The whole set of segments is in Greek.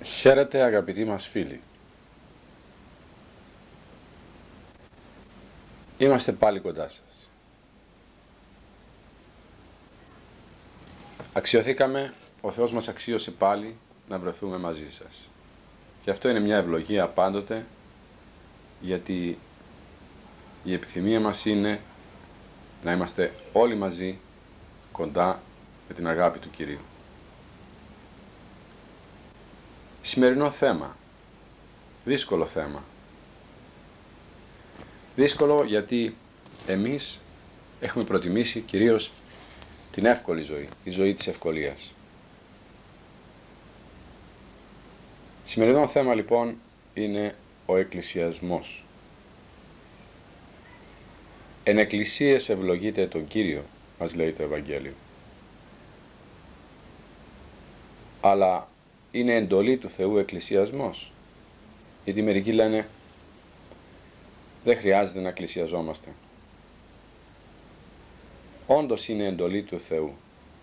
Χαίρετε αγαπητοί μας φίλοι. Είμαστε πάλι κοντά σας. Αξιωθήκαμε, ο Θεός μας αξίωσε πάλι να βρεθούμε μαζί σας. Και αυτό είναι μια ευλογία πάντοτε, γιατί η επιθυμία μας είναι να είμαστε όλοι μαζί κοντά με την αγάπη του Κυρίου. Σημερινό θέμα, δύσκολο θέμα. Δύσκολο γιατί εμείς έχουμε προτιμήσει κυρίως την εύκολη ζωή, η ζωή της ευκολίας. Σημερινό θέμα λοιπόν είναι ο εκκλησιασμός. Εν εκκλησίες ευλογείται τον Κύριο, μας λέει το Ευαγγέλιο. Αλλά είναι εντολή του Θεού εκκλησιασμός. Γιατί μερικοί λένε δεν χρειάζεται να εκκλησιαζόμαστε. Όντως είναι εντολή του Θεού.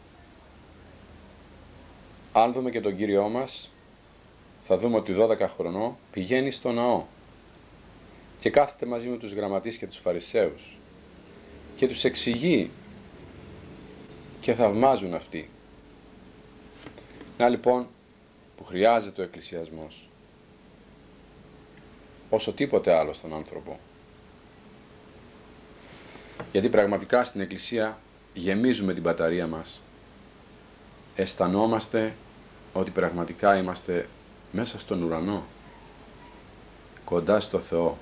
Αν δούμε και τον Κύριό μας, θα δούμε ότι 12 χρονών πηγαίνει στο ναό και κάθεται μαζί με τους γραμματείς και τους φαρισαίους και τους εξηγεί και θαυμάζουν αυτοί. Να λοιπόν που χρειάζεται ο εκκλησιασμός όσο τίποτε άλλο στον άνθρωπο. Γιατί πραγματικά στην εκκλησία γεμίζουμε την μπαταρία μας. Αισθανόμαστε ότι πραγματικά είμαστε μέσα στον ουρανό, κοντά στο Θεό.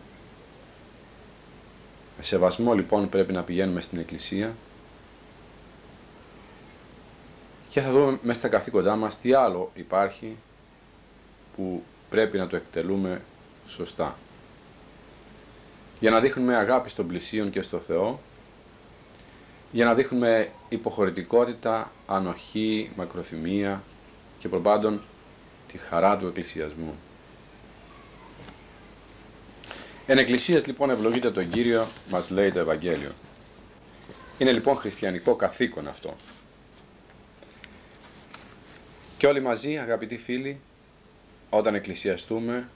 Με σεβασμό λοιπόν πρέπει να πηγαίνουμε στην εκκλησία και θα δούμε μέσα στα καθήκοντά μας τι άλλο υπάρχει που πρέπει να το εκτελούμε σωστά. Για να δείχνουμε αγάπη στον πλησίον και στο Θεό, για να δείχνουμε υποχωρητικότητα, ανοχή, μακροθυμία και προπάντων τη χαρά του εκκλησιασμού. Εν εκκλησίας λοιπόν ευλογείται τον Κύριο, μας λέει το Ευαγγέλιο. Είναι λοιπόν χριστιανικό καθήκον αυτό. Και όλοι μαζί, αγαπητοί φίλοι, όταν εκκλησιαστούμε,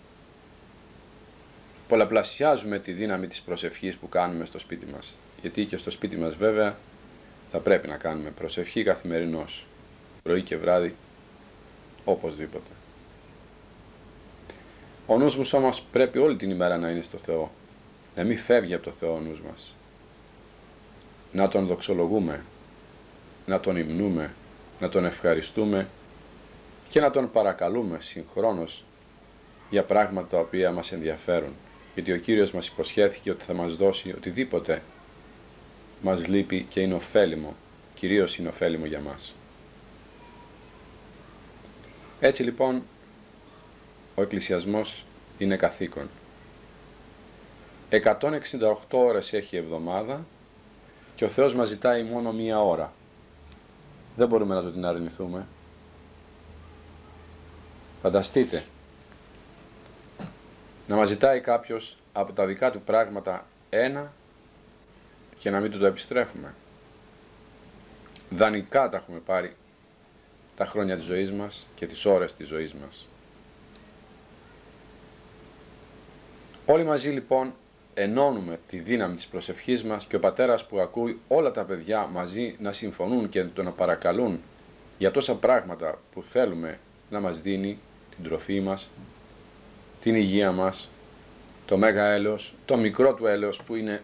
πολλαπλασιάζουμε τη δύναμη της προσευχής που κάνουμε στο σπίτι μας. Γιατί και στο σπίτι μας βέβαια θα πρέπει να κάνουμε προσευχή καθημερινώς, πρωί και βράδυ, οπωσδήποτε. Ο νους μας όμως πρέπει όλη την ημέρα να είναι στο Θεό, να μην φεύγει από το Θεό ο νους μας. Να Τον δοξολογούμε, να Τον υμνούμε, να Τον ευχαριστούμε και να Τον παρακαλούμε συγχρόνως για πράγματα τα οποία μας ενδιαφέρουν. Γιατί ο Κύριος μας υποσχέθηκε ότι θα μας δώσει οτιδήποτε μας λείπει και είναι ωφέλιμο, κυρίως είναι ωφέλιμο για μας. Έτσι λοιπόν ο εκκλησιασμός είναι καθήκον. 168 ώρες έχει η εβδομάδα και ο Θεός μας ζητάει μόνο μία ώρα. Δεν μπορούμε να το την αρνηθούμε. Φανταστείτε να μας ζητάει κάποιος από τα δικά του πράγματα ένα και να μην του το επιστρέφουμε. Δανεικά τα έχουμε πάρει τα χρόνια της ζωής μας και τις ώρες της ζωής μας. Όλοι μαζί λοιπόν ενώνουμε τη δύναμη της προσευχής μας και ο πατέρας που ακούει όλα τα παιδιά μαζί να συμφωνούν και να παρακαλούν για τόσα πράγματα που θέλουμε να μας δίνει, την τροφή μας, την υγεία μας, το μέγα έλεος, το μικρό του έλεος που είναι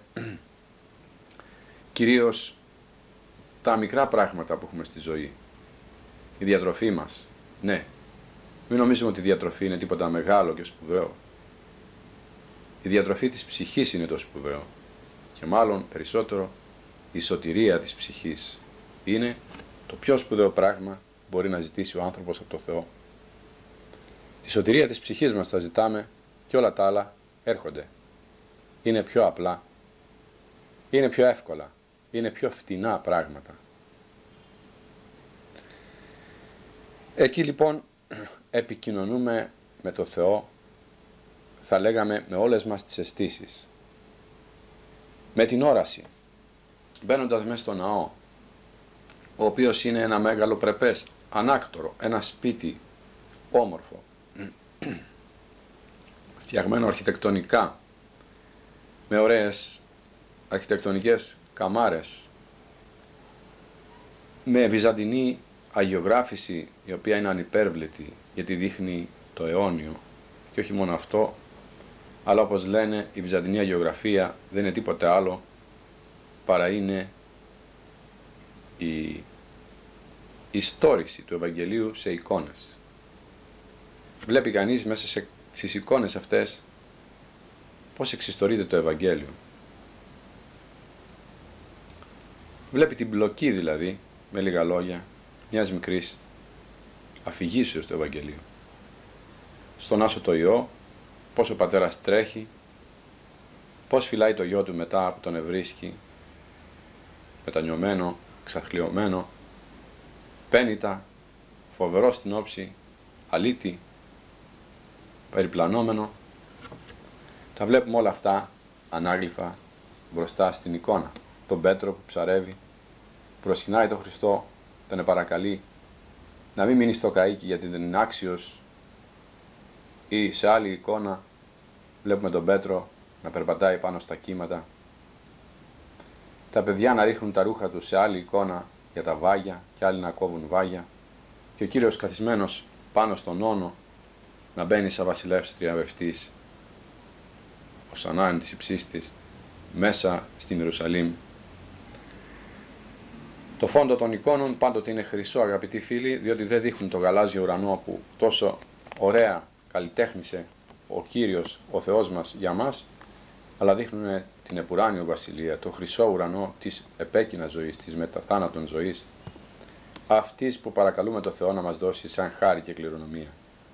κυρίως τα μικρά πράγματα που έχουμε στη ζωή. Η διατροφή μας. Ναι, μην νομίζουμε ότι η διατροφή είναι τίποτα μεγάλο και σπουδαίο. Η διατροφή της ψυχής είναι το σπουδαίο. Και μάλλον περισσότερο η σωτηρία της ψυχής είναι το πιο σπουδαίο πράγμα που μπορεί να ζητήσει ο άνθρωπος από το Θεό. Τη σωτηρία της ψυχής μας θα ζητάμε και όλα τα άλλα έρχονται. Είναι πιο απλά, είναι πιο εύκολα, είναι πιο φτηνά πράγματα. Εκεί λοιπόν επικοινωνούμε με το Θεό, θα λέγαμε με όλες μας τις αισθήσεις. Με την όραση, μπαίνοντας μέσα στο ναό, ο οποίος είναι ένα μέγαλο πρεπές, ανάκτορο, ένα σπίτι όμορφο, φτιαγμένο αρχιτεκτονικά, με ωραίες αρχιτεκτονικές καμάρες, με βυζαντινή αγιογράφηση, η οποία είναι ανυπέρβλητη, γιατί δείχνει το αιώνιο. Και όχι μόνο αυτό, αλλά όπως λένε, η βυζαντινή αγιογραφία δεν είναι τίποτε άλλο παρά είναι η ιστόρηση του Ευαγγελίου σε εικόνες. Βλέπει κανείς μέσα στις εικόνες αυτές πώς εξιστορείται το Ευαγγέλιο. Βλέπει την πλοκή δηλαδή, με λίγα λόγια, μιας μικρής αφηγήσεως του Ευαγγελίου. Στον Άσο το Υιό, πώς ο πατέρας τρέχει, πώς φυλάει το γιο του μετά που τον ευρίσκει, μετανιωμένο, ξαχλιωμένο, πένητα, φοβερό στην όψη, αλήτη, περιπλανόμενο. Τα βλέπουμε όλα αυτά ανάγλυφα μπροστά στην εικόνα. Τον Πέτρο που ψαρεύει, που προσκυνάει τον Χριστό, τον επαρακαλεί να μην μείνει στο καΐκι γιατί δεν είναι άξιος, ή σε άλλη εικόνα βλέπουμε τον Πέτρο να περπατάει πάνω στα κύματα, τα παιδιά να ρίχνουν τα ρούχα τους, σε άλλη εικόνα για τα βάγια και άλλοι να κόβουν βάγια, και ο Κύριος καθισμένος πάνω στον όνο να μπαίνει σαν βασιλεύς τριαμβευτής, ως ανάεν της υψίστης, μέσα στην Ιερουσαλήμ. Το φόντο των εικόνων πάντοτε είναι χρυσό, αγαπητοί φίλοι, διότι δεν δείχνουν το γαλάζιο ουρανό που τόσο ωραία καλλιτέχνησε ο Κύριος, ο Θεός μας για μας, αλλά δείχνουν την επουράνιο βασιλεία, το χρυσό ουρανό της επέκεινας ζωής, της μεταθάνατον ζωής, αυτής που παρακαλούμε το Θεό να μας δώσει σαν χάρη και κληρονομία.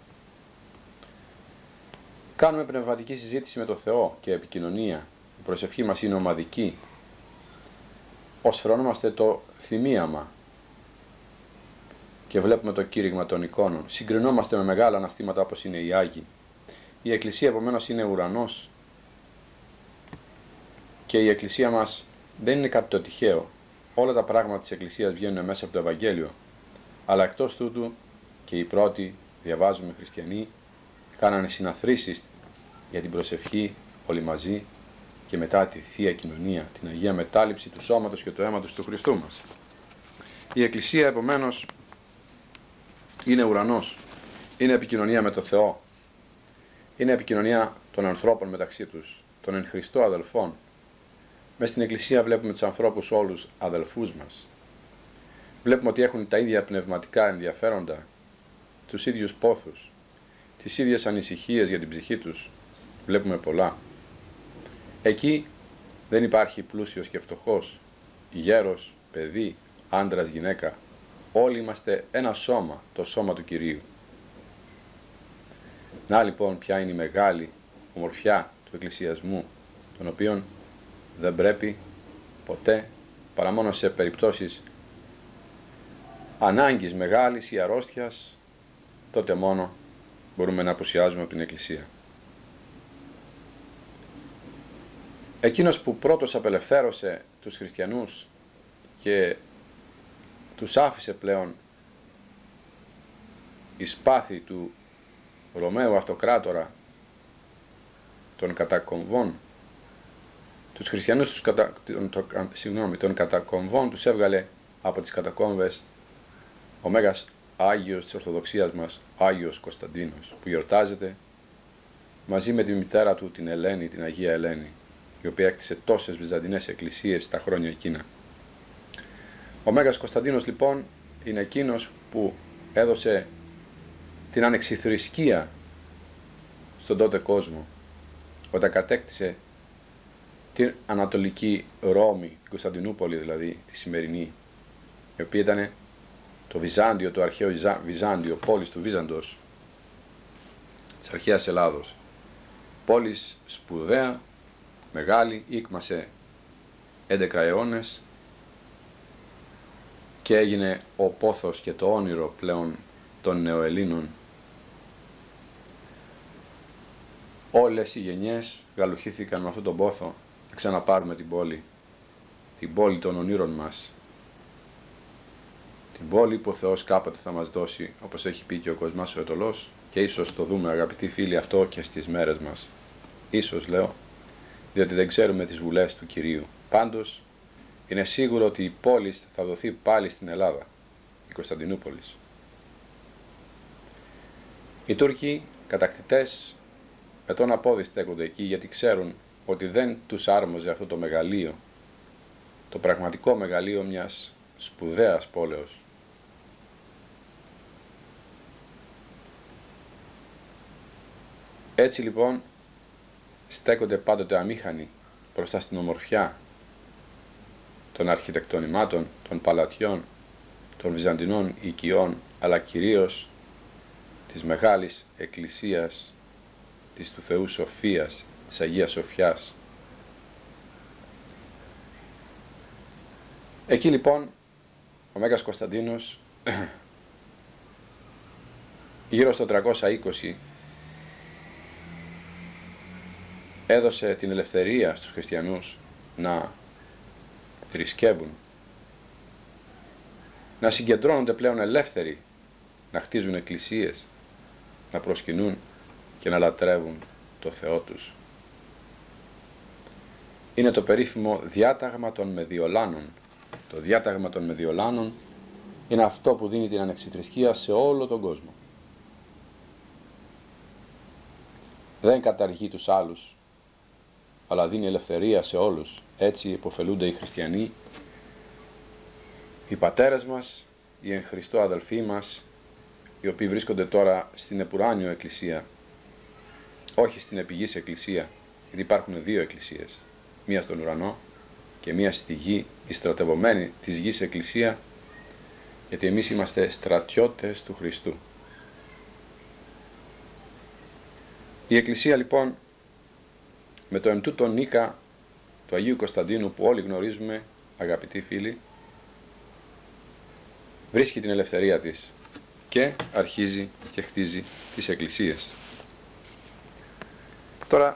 Κάνουμε πνευματική συζήτηση με το Θεό και επικοινωνία. Η προσευχή μας είναι ομαδική. Οσφρωνόμαστε το θυμίαμα και βλέπουμε το κήρυγμα των εικόνων. Συγκρινόμαστε με μεγάλα αναστήματα όπως είναι οι Άγιοι. Η Εκκλησία επομένως είναι ουρανός και η Εκκλησία μας δεν είναι κάτι το τυχαίο. Όλα τα πράγματα της Εκκλησίας βγαίνουν μέσα από το Ευαγγέλιο, αλλά εκτός τούτου και οι πρώτοι, διαβάζουμε, χριστιανοί, κάνανε συναθρήσεις για την προσευχή όλοι μαζί και μετά τη Θεία Κοινωνία, την Αγία Μετάληψη του σώματος και του αίματος του Χριστού μας. Η Εκκλησία επομένως είναι ουρανός, είναι επικοινωνία με το Θεό, είναι επικοινωνία των ανθρώπων μεταξύ τους, των εν Χριστώ αδελφών. Μες στην Εκκλησία βλέπουμε τους ανθρώπους όλους αδελφούς μας. Βλέπουμε ότι έχουν τα ίδια πνευματικά ενδιαφέροντα, τους ίδιους πόθους, τις ίδιες ανησυχίες για την ψυχή τους. Βλέπουμε πολλά. Εκεί δεν υπάρχει πλούσιος και φτωχός, γέρος, παιδί, άντρας, γυναίκα. Όλοι είμαστε ένα σώμα, το σώμα του Κυρίου. Να λοιπόν ποια είναι η μεγάλη ομορφιά του εκκλησιασμού, τον οποίον δεν πρέπει ποτέ, παρά μόνο σε περιπτώσεις ανάγκης μεγάλης ή αρρώστιας, τότε μόνο μπορούμε να απουσιάζουμε από την Εκκλησία. Εκείνος που πρώτος απελευθέρωσε τους χριστιανούς και τους άφησε πλέον η σπάθη του Ρωμαίου αυτοκράτορα των κατακομβών, τους χριστιανούς των κατακομβών τους έβγαλε από τις κατακόμβες ο Μέγας Άγιος της Ορθοδοξίας μας, Άγιος Κωνσταντίνος, που γιορτάζεται μαζί με τη μητέρα του, την Ελένη, την Αγία Ελένη, η οποία έκτισε τόσες βυζαντινές εκκλησίες τα χρόνια εκείνα. Ο Μέγας Κωνσταντίνος λοιπόν είναι εκείνος που έδωσε την ανεξιθρησκεία στον τότε κόσμο, όταν κατέκτησε την Ανατολική Ρώμη, την Κωνσταντινούπολη δηλαδή, τη σημερινή, η οποία ήταν το Βυζάντιο, το αρχαίο Βυζάντιο, πόλης του Βίζαντος, της αρχαίας Ελλάδος. Πόλης σπουδαία, μεγάλη, ήκμασε 11 αιώνες και έγινε ο πόθος και το όνειρο πλέον των νεοελλήνων. Όλες οι γενιές γαλουχήθηκαν με αυτόν τον πόθο να ξαναπάρουμε την πόλη των ονείρων μας, την πόλη που ο Θεός κάποτε θα μας δώσει, όπως έχει πει και ο Κοσμάς ο Αιτωλός, και ίσως το δούμε αγαπητοί φίλοι αυτό και στις μέρες μας. Ίσως λέω, διότι δεν ξέρουμε τις βουλές του Κυρίου. Πάντως, είναι σίγουρο ότι η πόλη θα δοθεί πάλι στην Ελλάδα, η Κωνσταντινούπολης. Οι Τούρκοι κατακτητές με τον απόδει στέκονται εκεί, γιατί ξέρουν ότι δεν τους άρμοζε αυτό το μεγαλείο, το πραγματικό μεγαλείο μιας σπουδαίας πόλεως. Έτσι λοιπόν στέκονται πάντοτε αμήχανοι μπροστά στην ομορφιά των αρχιτεκτονημάτων, των παλατιών, των βυζαντινών οικειών, αλλά κυρίως της μεγάλης εκκλησίας της του Θεού Σοφίας, της Αγίας Σοφιάς. Εκεί λοιπόν ο Μέγας Κωνσταντίνος γύρω στο 320 έδωσε την ελευθερία στους χριστιανούς να θρησκεύουν, να συγκεντρώνονται πλέον ελεύθεροι, να χτίζουν εκκλησίες, να προσκυνούν και να λατρεύουν το Θεό τους. Είναι το περίφημο διάταγμα των Μεδιολάνων. Το διάταγμα των Μεδιολάνων είναι αυτό που δίνει την ανεξιθρησκεία σε όλο τον κόσμο. Δεν καταργεί τους άλλους, αλλά δίνει ελευθερία σε όλους. Έτσι υποφελούνται οι χριστιανοί, οι πατέρες μας, οι εν Χριστώ αδελφοί μας, οι οποίοι βρίσκονται τώρα στην επουράνιο εκκλησία, όχι στην επιγής εκκλησία, γιατί υπάρχουν δύο εκκλησίες, μία στον ουρανό και μία στη γη, η στρατευωμένη της γης εκκλησία, γιατί εμείς είμαστε στρατιώτες του Χριστού. Η εκκλησία λοιπόν με το εμπτούτο νίκα του Αγίου Κωνσταντίνου που όλοι γνωρίζουμε, αγαπητοί φίλοι, βρίσκει την ελευθερία της και αρχίζει και χτίζει τις εκκλησίες. Τώρα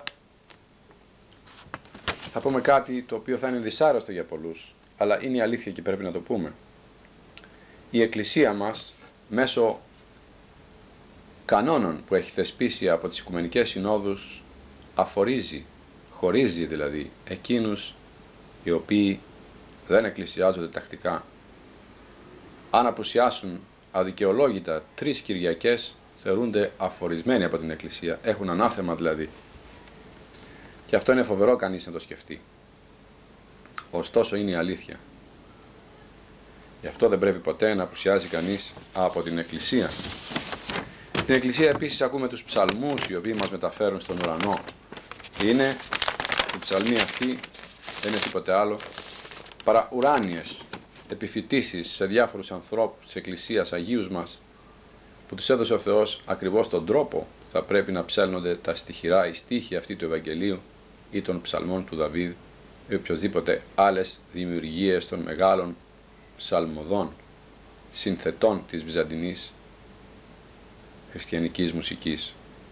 θα πούμε κάτι το οποίο θα είναι δυσάρεστο για πολλούς, αλλά είναι η αλήθεια και πρέπει να το πούμε. Η εκκλησία μας μέσω κανόνων που έχει θεσπίσει από τις Οικουμενικές Συνόδους αφορίζει, χωρίζει δηλαδή εκείνους οι οποίοι δεν εκκλησιάζονται τακτικά. Αν απουσιάσουν αδικαιολόγητα 3 Κυριακές θεωρούνται αφορισμένοι από την εκκλησία, έχουν ανάθεμα δηλαδή. Και αυτό είναι φοβερό κανείς να το σκεφτεί. Ωστόσο είναι η αλήθεια. Γι' αυτό δεν πρέπει ποτέ να απουσιάζει κανείς από την εκκλησία. Στην εκκλησία επίσης ακούμε τους ψαλμούς οι οποίοι μας μεταφέρουν στον ουρανό. Είναι, οι ψαλμοί αυτοί δεν είναι τίποτε άλλο παρά ουράνιες επιφυτίσεις σε διάφορους ανθρώπους της εκκλησίας, αγίους μας, που τους έδωσε ο Θεός ακριβώς τον τρόπο που θα πρέπει να ψέλνονται τα στιχηρά, οι στίχοι αυτοί του Ευαγγελίου ή των ψαλμών του Δαβίδ ή οποιοσδήποτε άλλες δημιουργίες των μεγάλων ψαλμοδών, συνθετών της βυζαντινής χριστιανικής μουσικής.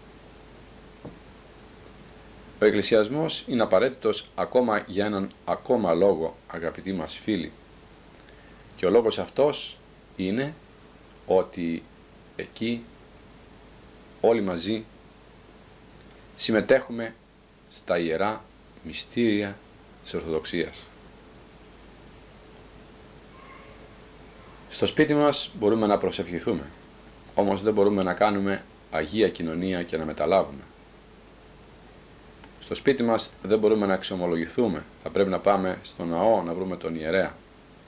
Ο εκκλησιασμός είναι απαραίτητος ακόμα για έναν ακόμα λόγο, αγαπητοί μας φίλοι. Και ο λόγος αυτός είναι ότι εκεί όλοι μαζί συμμετέχουμε στα ιερά μυστήρια της Ορθοδοξίας. Στο σπίτι μας μπορούμε να προσευχηθούμε, όμως δεν μπορούμε να κάνουμε αγία κοινωνία και να μεταλάβουμε. Στο σπίτι μας δεν μπορούμε να εξομολογηθούμε, θα πρέπει να πάμε στο ναό να βρούμε τον ιερέα.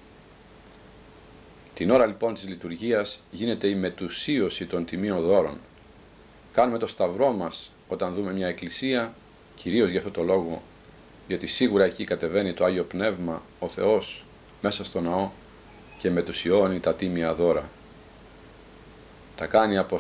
Την ώρα λοιπόν της λειτουργίας γίνεται η μετουσίωση των τιμίων δώρων. Κάνουμε το σταυρό μας όταν δούμε μια εκκλησία, κυρίως για αυτό το λόγο, γιατί σίγουρα εκεί κατεβαίνει το Άγιο Πνεύμα, ο Θεός, μέσα στο ναό και μετουσιώνει τα τίμια δώρα. Τα κάνει από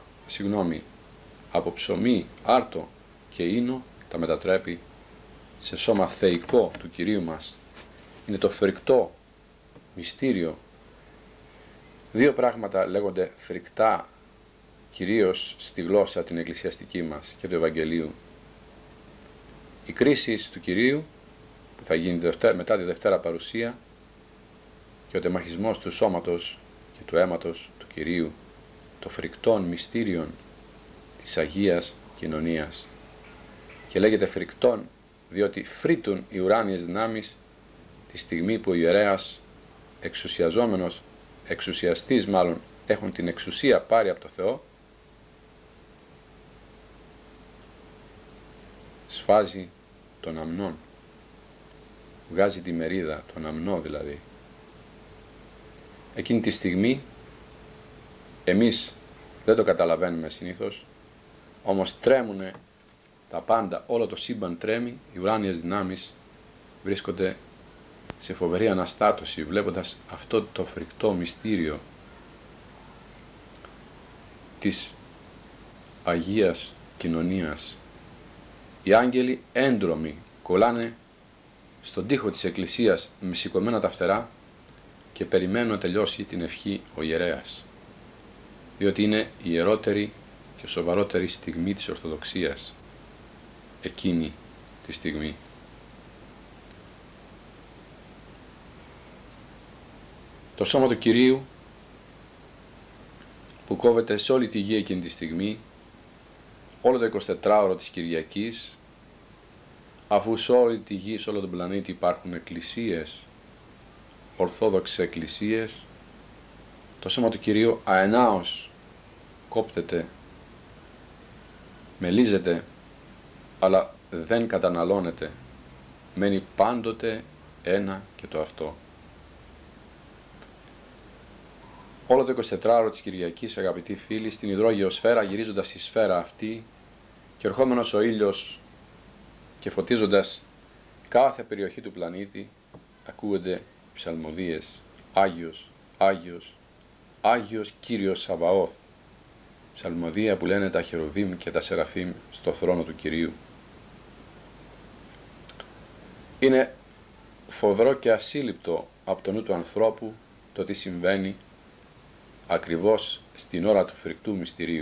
από ψωμί, άρτο και ίνο, τα μετατρέπει σε σώμα θεϊκό του Κυρίου μας. Είναι το φρικτό μυστήριο. Δύο πράγματα λέγονται φρικτά, κυρίως στη γλώσσα την εκκλησιαστική μας και του Ευαγγελίου. Η κρίση του Κυρίου, που θα γίνει μετά τη Δευτέρα Παρουσία, και ο τεμαχισμός του σώματος και του αίματος του Κυρίου, το φρικτόν μυστήριον της Αγίας Κοινωνίας. Και λέγεται φρικτόν διότι φρύτουν οι ουράνιες δυνάμεις τη στιγμή που ο ιερέας εξουσιαστής μάλλον, έχουν την εξουσία πάρει από το Θεό, σφάζει τον αμνόν, βγάζει τη μερίδα, τον αμνό δηλαδή. Εκείνη τη στιγμή εμείς δεν το καταλαβαίνουμε συνήθως, όμως τρέμουνε τα πάντα, όλο το σύμπαν τρέμει, οι ουράνιες δυνάμεις βρίσκονται σε φοβερή αναστάτωση βλέποντας αυτό το φρικτό μυστήριο της Αγίας Κοινωνίας. Οι άγγελοι έντρομοι κολλάνε στον τοίχο της εκκλησίας με σηκωμένα τα φτερά και περιμένουν να τελειώσει την ευχή ο ιερέας, διότι είναι η ιερότερη και σοβαρότερη στιγμή της Ορθοδοξίας εκείνη τη στιγμή. Το σώμα του Κυρίου που κόβεται σε όλη τη γη εκείνη τη στιγμή, όλο το 24ωρο της Κυριακής, αφού σε όλη τη γη, σε όλο τον πλανήτη υπάρχουν εκκλησίες, ορθόδοξες εκκλησίες, το σώμα του Κυρίου αενάως κόπτεται, μελίζεται, αλλά δεν καταναλώνεται, μένει πάντοτε ένα και το αυτό. Όλο το 24ωρο της Κυριακής, αγαπητοί φίλοι, στην υδρόγειο σφαίρα, γυρίζοντας η σφαίρα αυτή και ερχόμενος ο ήλιος και φωτίζοντας κάθε περιοχή του πλανήτη, ακούγονται ψαλμοδίες. Άγιος, Άγιος, Άγιος Κύριος Σαβαώθ. Ψαλμοδία που λένε τα χερουβίμ και τα σεραφίμ στο θρόνο του Κυρίου. Είναι φοβερό και ασύλληπτο από το νου του ανθρώπου το τι συμβαίνει ακριβώς στην ώρα του φρικτού μυστηρίου.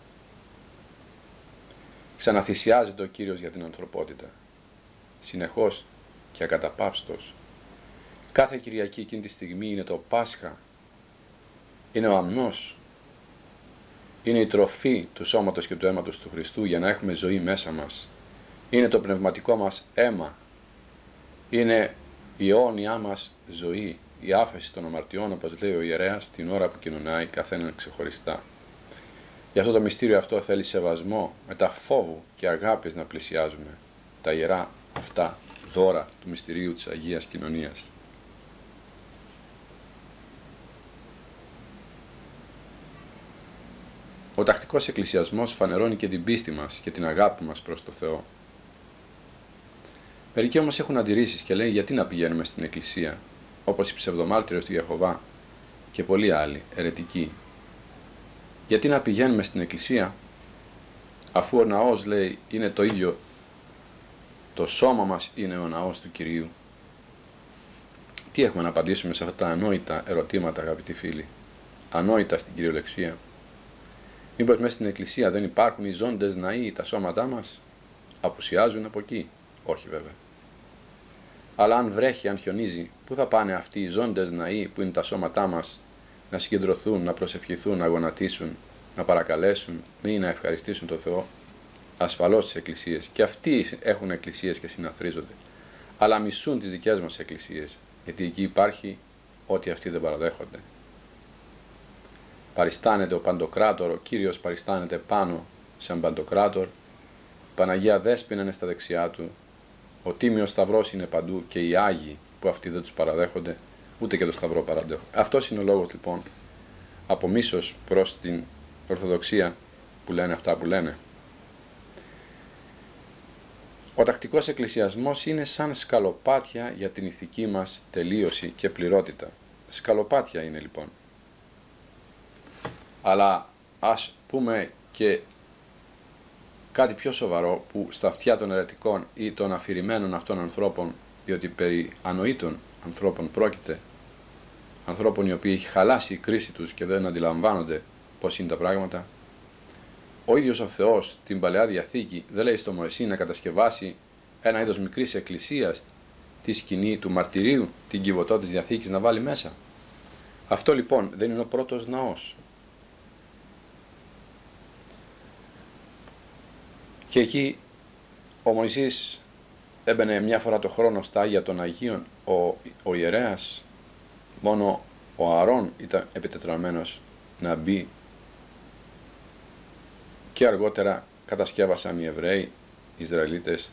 Ξαναθυσιάζεται ο Κύριος για την ανθρωπότητα, συνεχώς και ακαταπαύστος. Κάθε Κυριακή εκείνη τη στιγμή είναι το Πάσχα, είναι ο αμνός, είναι η τροφή του σώματος και του αίματος του Χριστού για να έχουμε ζωή μέσα μας. Είναι το πνευματικό μας αίμα, είναι η αιώνιά μας ζωή, η άφεση των αμαρτιών, όπως λέει ο ιερέας, την ώρα που κοινωνάει καθέναν ξεχωριστά. Γι' αυτό το μυστήριο αυτό θέλει σεβασμό, μετά φόβου και αγάπης να πλησιάζουμε τα ιερά αυτά δώρα του μυστηρίου της Αγίας Κοινωνίας. Ο τακτικός εκκλησιασμός φανερώνει και την πίστη μας και την αγάπη μας προς το Θεό. Μερικοί όμως έχουν αντιρρήσεις και λένε γιατί να πηγαίνουμε στην εκκλησία, όπως οι ψευδομάρτυρες του Ιεχωβά και πολλοί άλλοι αιρετικοί. Γιατί να πηγαίνουμε στην εκκλησία, αφού ο ναός, λέει, είναι το ίδιο, το σώμα μας είναι ο ναός του Κυρίου. Τι έχουμε να απαντήσουμε σε αυτά τα ανόητα ερωτήματα, αγαπητοί φίλοι, ανόητα στην κυριολεξία? Μήπως μέσα στην εκκλησία δεν υπάρχουν οι ζώντες ναοί, τα σώματά μας απουσιάζουν από εκεί? Όχι βέβαια. Αλλά αν βρέχει, αν χιονίζει, πού θα πάνε αυτοί οι ζώντες ναοί που είναι τα σώματά μας να συγκεντρωθούν, να προσευχηθούν, να γονατίσουν, να παρακαλέσουν ή να ευχαριστήσουν τον Θεό? Ασφαλώς στις εκκλησίες. Και αυτοί έχουν εκκλησίες και συναθρίζονται. Αλλά μισούν τις δικές μας εκκλησίες, γιατί εκεί υπάρχει ό,τι αυτοί δεν παραδέχονται. Παριστάνεται ο Παντοκράτορ, ο Κύριος παριστάνεται πάνω σαν Παντοκράτορ, η Παναγία Δέσποινα είναι στα δεξιά του, ο Τίμιος Σταυρός είναι παντού και οι Άγιοι που αυτοί δεν τους παραδέχονται, ούτε και το Σταυρό παραδέχονται. Αυτός είναι ο λόγος λοιπόν από μίσος προς την Ορθοδοξία που λένε αυτά που λένε. Ο τακτικός εκκλησιασμός είναι σαν σκαλοπάτια για την ηθική μας τελείωση και πληρότητα. Σκαλοπάτια είναι λοιπόν. Αλλά ας πούμε και κάτι πιο σοβαρό που στα αυτιά των αιρετικών ή των αφηρημένων αυτών ανθρώπων, διότι περί ανοήτων ανθρώπων πρόκειται, ανθρώπων οι οποίοι έχει χαλάσει η κρίση τους και δεν αντιλαμβάνονται πώς είναι τα πράγματα. Ο ίδιος ο Θεός την Παλαιά Διαθήκη δεν λέει στο Μωυσή να κατασκευάσει ένα είδος μικρής εκκλησίας, τη σκηνή του μαρτυρίου, την κυβωτό της Διαθήκης να βάλει μέσα? Αυτό λοιπόν δεν είναι ο πρώτος ναός. Και εκεί ο Μωυσής έμπαινε μια φορά το χρόνο στα Άγια των Αγίων, ο ιερέας, μόνο ο Ααρών ήταν επιτετραμένος να μπει, και αργότερα κατασκεύασαν οι Εβραίοι, οι Ισραηλίτες,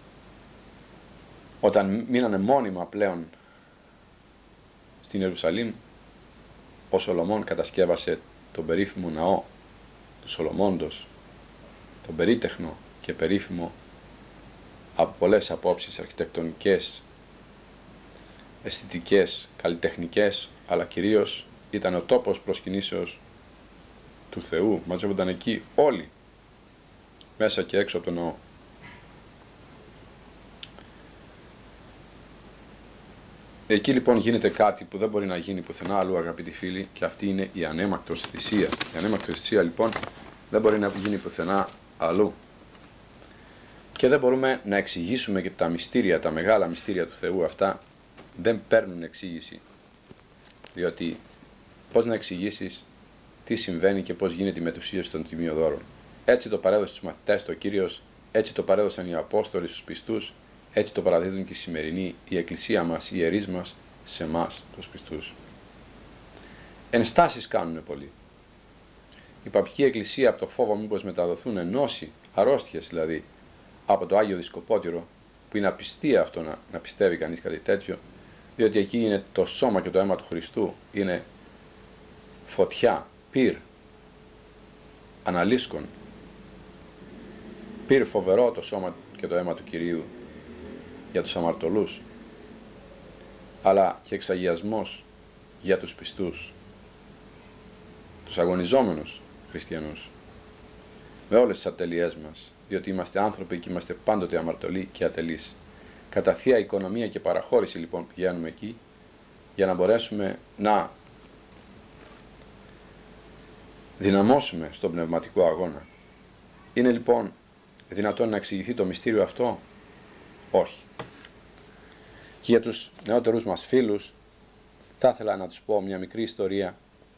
όταν μείνανε μόνιμα πλέον στην Ιερουσαλήμ. Ο Σολομών κατασκεύασε τον περίφημο ναό του Σολομώντος, τον περίτεχνο και περίφημο από πολλές απόψεις αρχιτεκτονικές, αισθητικές, καλλιτεχνικές, αλλά κυρίως ήταν ο τόπος προσκυνήσεως του Θεού. Μαζεύονταν εκεί όλοι, μέσα και έξω από τον ναό. Εκεί λοιπόν γίνεται κάτι που δεν μπορεί να γίνει πουθενά αλλού, αγαπητοί φίλοι, και αυτή είναι η ανέμακτος θυσία. Η ανέμακτος θυσία λοιπόν δεν μπορεί να γίνει πουθενά αλλού. Και δεν μπορούμε να εξηγήσουμε και τα μυστήρια, τα μεγάλα μυστήρια του Θεού αυτά δεν παίρνουν εξήγηση. Διότι πώς να εξηγήσεις τι συμβαίνει και πώς γίνεται η μετουσίωση των τιμιοδόρων. Έτσι το παρέδωσε στους μαθητές το Κύριος, έτσι το παρέδωσαν οι Απόστολοι στους πιστούς, έτσι το παραδίδουν και οι σημερινοί, η Εκκλησία μας, οι ιερείς μας, σε εμάς τους πιστούς. Ενστάσεις κάνουν πολλοί. Η Παπική Εκκλησία, από το φόβο μήπως μεταδοθούν νόσοι, αρρώστιες δηλαδή, από το Άγιο Δισκοπότηρο, που είναι απιστία αυτό να πιστεύει κανείς κάτι τέτοιο, διότι εκεί είναι το σώμα και το αίμα του Χριστού, είναι φωτιά, πυρ, αναλύσκον, πυρ φοβερό το σώμα και το αίμα του Κυρίου για τους αμαρτωλούς, αλλά και εξαγιασμός για τους πιστούς, τους αγωνιζόμενους χριστιανούς, με όλες τις ατελειές μας, διότι είμαστε άνθρωποι και είμαστε πάντοτε αμαρτωλοί και ατελείς. Κατά θεία οικονομία και παραχώρηση λοιπόν πηγαίνουμε εκεί, για να μπορέσουμε να δυναμώσουμε στον πνευματικό αγώνα. Είναι λοιπόν δυνατόν να εξηγηθεί το μυστήριο αυτό? Όχι. Και για τους νεότερους μας φίλους θα ήθελα να τους πω μια μικρή ιστορία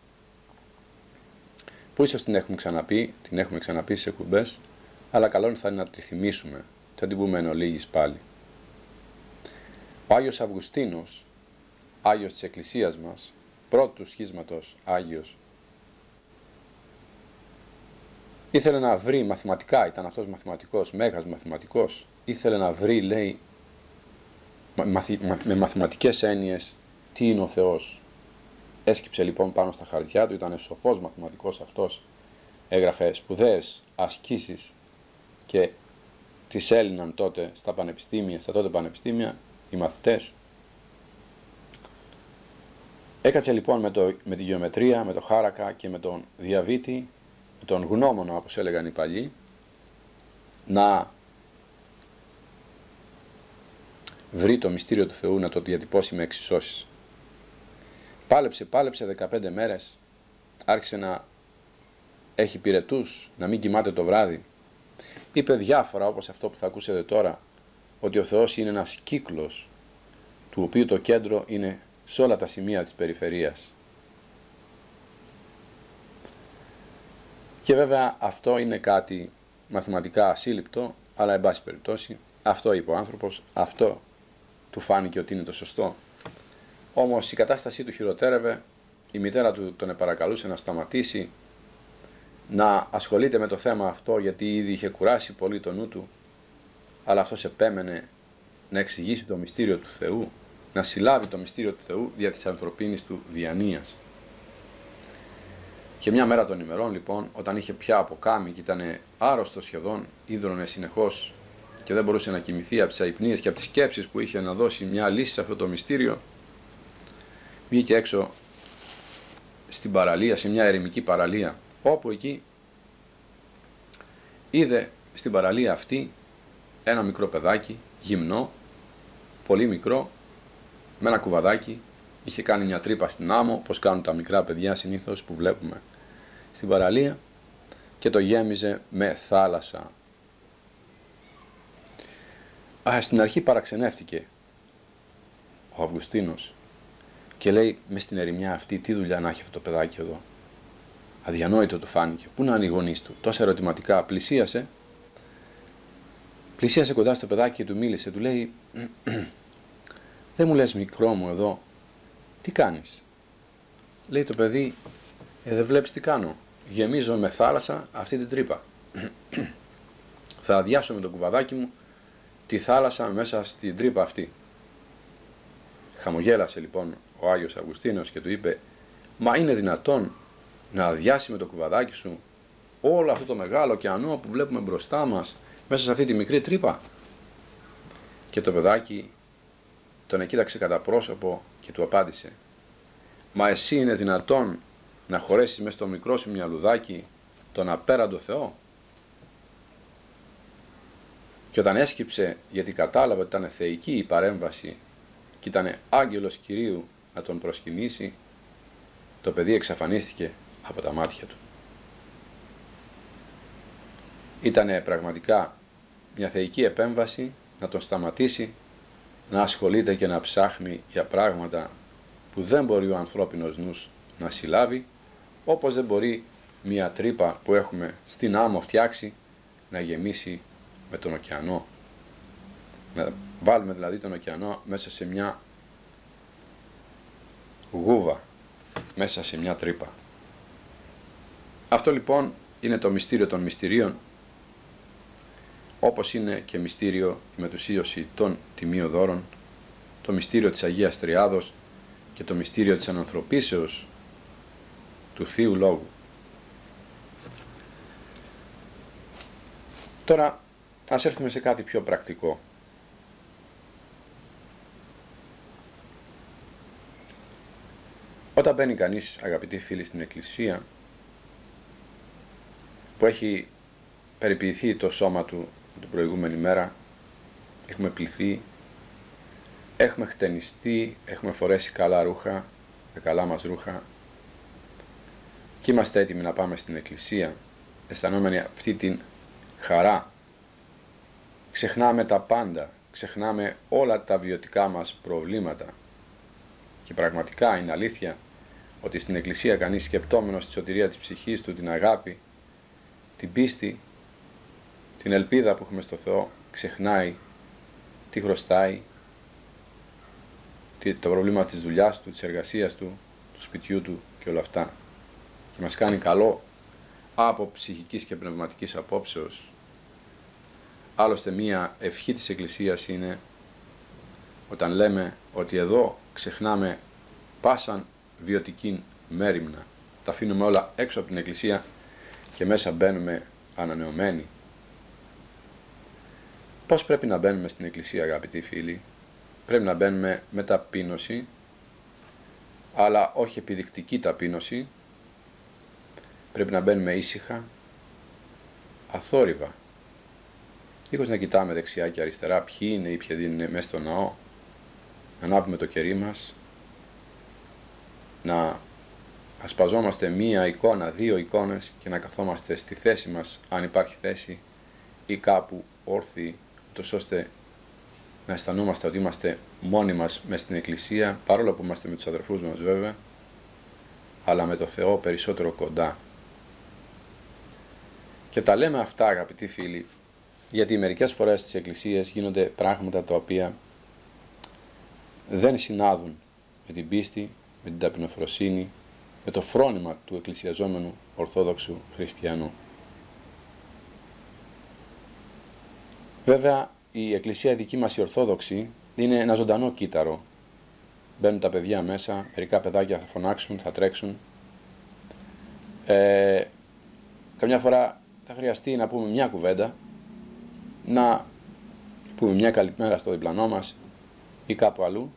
που ίσως την έχουμε ξαναπεί σε εκπομπές, αλλά καλό θα είναι να τη θυμίσουμε, θα την πούμε εν ολίγης πάλι. Ο Άγιος Αυγουστίνος, Άγιος της Εκκλησίας μας, πρώτου σχίσματος Άγιος, ήθελε να βρει μαθηματικά, ήταν αυτός μαθηματικός, μέγας μαθηματικός, ήθελε να βρει, λέει, με μαθηματικές έννοιες τι είναι ο Θεός. Έσκυψε λοιπόν πάνω στα χαρτιά του, ήταν σοφός μαθηματικός αυτός, έγραφε σπουδαίες ασκήσεις και τις έλυναν τότε στα πανεπιστήμια, στα τότε πανεπιστήμια οι μαθητές. Έκατσε λοιπόν με τη γεωμετρία, με το χάρακα και με τον διαβήτη, με τον γνώμονα όπως έλεγαν οι παλιοί, να βρει το μυστήριο του Θεού, να το διατυπώσει με εξισώσεις. Πάλεψε 15 μέρες, άρχισε να έχει πυρετούς, να μην κοιμάται το βράδυ. Είπε διάφορα όπως αυτό που θα ακούσετε τώρα, ότι ο Θεός είναι ένας κύκλος, του οποίου το κέντρο είναι σε όλα τα σημεία της περιφερείας. Και βέβαια αυτό είναι κάτι μαθηματικά ασύλληπτο, αλλά εν πάση περιπτώσει αυτό είπε ο άνθρωπος, αυτό του φάνηκε ότι είναι το σωστό. Όμως η κατάστασή του χειροτέρευε, η μητέρα του τον επαρακαλούσε να σταματήσει να ασχολείται με το θέμα αυτό, γιατί ήδη είχε κουράσει πολύ το νου του, αλλά αυτός επέμενε να εξηγήσει το μυστήριο του Θεού, να συλλάβει το μυστήριο του Θεού δια της ανθρωπίνης του διανοίας. Και μια μέρα των ημερών λοιπόν, όταν είχε πια αποκάμει και ήταν άρρωστο σχεδόν, ίδρωνε συνεχώς και δεν μπορούσε να κοιμηθεί από τις αϊπνίες και από τις σκέψεις που είχε να δώσει μια λύση σε αυτό το μυστήριο, βγήκε έξω στην παραλία, σε μια ερημική παραλία, όπου εκεί είδε στην παραλία αυτή ένα μικρό παιδάκι, γυμνό, πολύ μικρό, με ένα κουβαδάκι, είχε κάνει μια τρύπα στην άμμο, όπως κάνουν τα μικρά παιδιά συνήθως που βλέπουμε στην παραλία, και το γέμιζε με θάλασσα. Στην αρχή παραξενεύτηκε ο Αυγουστίνος Και λέει, μες στην ερημιά αυτή, τι δουλειά να έχει αυτό το παιδάκι εδώ. Αδιανόητο του φάνηκε. Πού να είναι οι γονείς του. Τόσα ερωτηματικά. Πλησίασε κοντά στο παιδάκι και του μίλησε. Του λέει, δεν μου λες μικρό μου εδώ, τι κάνεις. Λέει το παιδί, δεν βλέπεις τι κάνω. Γεμίζω με θάλασσα αυτή την τρύπα. Θα αδειάσω με το κουβαδάκι μου τη θάλασσα μέσα στην τρύπα αυτή. Χαμογέλασε λοιπόν ο Άγιος Αυγουστίνος και του είπε, μα είναι δυνατόν να αδειάσει με το κουβαδάκι σου όλο αυτό το μεγάλο ωκεανό που βλέπουμε μπροστά μας μέσα σε αυτή τη μικρή τρύπα. Και το παιδάκι τον εκοίταξε κατά πρόσωπο και του απάντησε, μα εσύ είναι δυνατόν να χωρέσεις μέσα στο μικρό σου μυαλουδάκι τον απέραντο Θεό. Και όταν έσκυψε, γιατί κατάλαβε ότι ήταν θεϊκή η παρέμβαση και ήταν άγγελος Κυρίου να τον προσκυνήσει, το παιδί εξαφανίστηκε από τα μάτια του. Ήτανε πραγματικά μια θεϊκή επέμβαση να τον σταματήσει να ασχολείται και να ψάχνει για πράγματα που δεν μπορεί ο ανθρώπινος νους να συλλάβει, όπως δεν μπορεί μια τρύπα που έχουμε στην άμμο φτιάξει να γεμίσει με τον ωκεανό. Να βάλουμε δηλαδή τον ωκεανό μέσα σε μια γούβα, μέσα σε μια τρύπα. Αυτό λοιπόν είναι το μυστήριο των μυστηρίων, όπως είναι και μυστήριο η μετουσίωση των τιμίων δώρων, το μυστήριο της Αγίας Τριάδος και το μυστήριο της ανανθρωπίσεως του Θείου Λόγου. Τώρα ας έρθουμε σε κάτι πιο πρακτικό. Όταν μπαίνει κανείς, αγαπητοί φίλοι, στην εκκλησία που έχει περιποιηθεί το σώμα του την προηγούμενη μέρα, έχουμε πληθεί, έχουμε χτενιστεί, έχουμε φορέσει καλά ρούχα, τα καλά μας ρούχα και είμαστε έτοιμοι να πάμε στην εκκλησία, αισθανόμενοι αυτή την χαρά. Ξεχνάμε τα πάντα, ξεχνάμε όλα τα βιωτικά μας προβλήματα και πραγματικά είναι αλήθεια ότι στην εκκλησία κανείς σκεπτόμενος τη σωτηρία της ψυχής του, την αγάπη, την πίστη, την ελπίδα που έχουμε στο Θεό, ξεχνάει τι χρωστάει, τα προβλήματα της δουλειάς του, της εργασίας του, του σπιτιού του και όλα αυτά. Και μας κάνει καλό από ψυχικής και πνευματικής απόψεως. Άλλωστε μία ευχή της Εκκλησίας είναι όταν λέμε ότι εδώ ξεχνάμε πάσαν βιωτική μέριμνα. Τα αφήνουμε όλα έξω από την Εκκλησία και μέσα μπαίνουμε ανανεωμένοι. Πώς πρέπει να μπαίνουμε στην Εκκλησία, αγαπητοί φίλοι? Πρέπει να μπαίνουμε με ταπείνωση, αλλά όχι επιδεικτική ταπείνωση. Πρέπει να μπαίνουμε ήσυχα, αθόρυβα, δίχως να κοιτάμε δεξιά και αριστερά ποιοι είναι ή ποιοι δεν είναι μέσα στο ναό, να ανάβουμε το κερί μας, να ασπαζόμαστε μία εικόνα, δύο εικόνες και να καθόμαστε στη θέση μας, αν υπάρχει θέση, ή κάπου όρθιοι, ούτως ώστε να αισθανόμαστε ότι είμαστε μόνοι μας μες στην Εκκλησία, παρόλο που είμαστε με τους αδερφούς μας βέβαια, αλλά με το Θεό περισσότερο κοντά. Και τα λέμε αυτά, αγαπητοί φίλοι, γιατί μερικές φορές στις εκκλησίες γίνονται πράγματα τα οποία δεν συνάδουν με την πίστη, με την ταπεινοφροσύνη, με το φρόνημα του εκκλησιαζόμενου Ορθόδοξου Χριστιανού. Βέβαια, η εκκλησία δική μας η Ορθόδοξη είναι ένα ζωντανό κύτταρο. Μπαίνουν τα παιδιά μέσα, μερικά παιδάκια θα φωνάξουν, θα τρέξουν. Καμιά φορά θα χρειαστεί να πούμε μια κουβέντα, να πούμε μια καλημέρα στο διπλανό μας ή κάπου αλλού,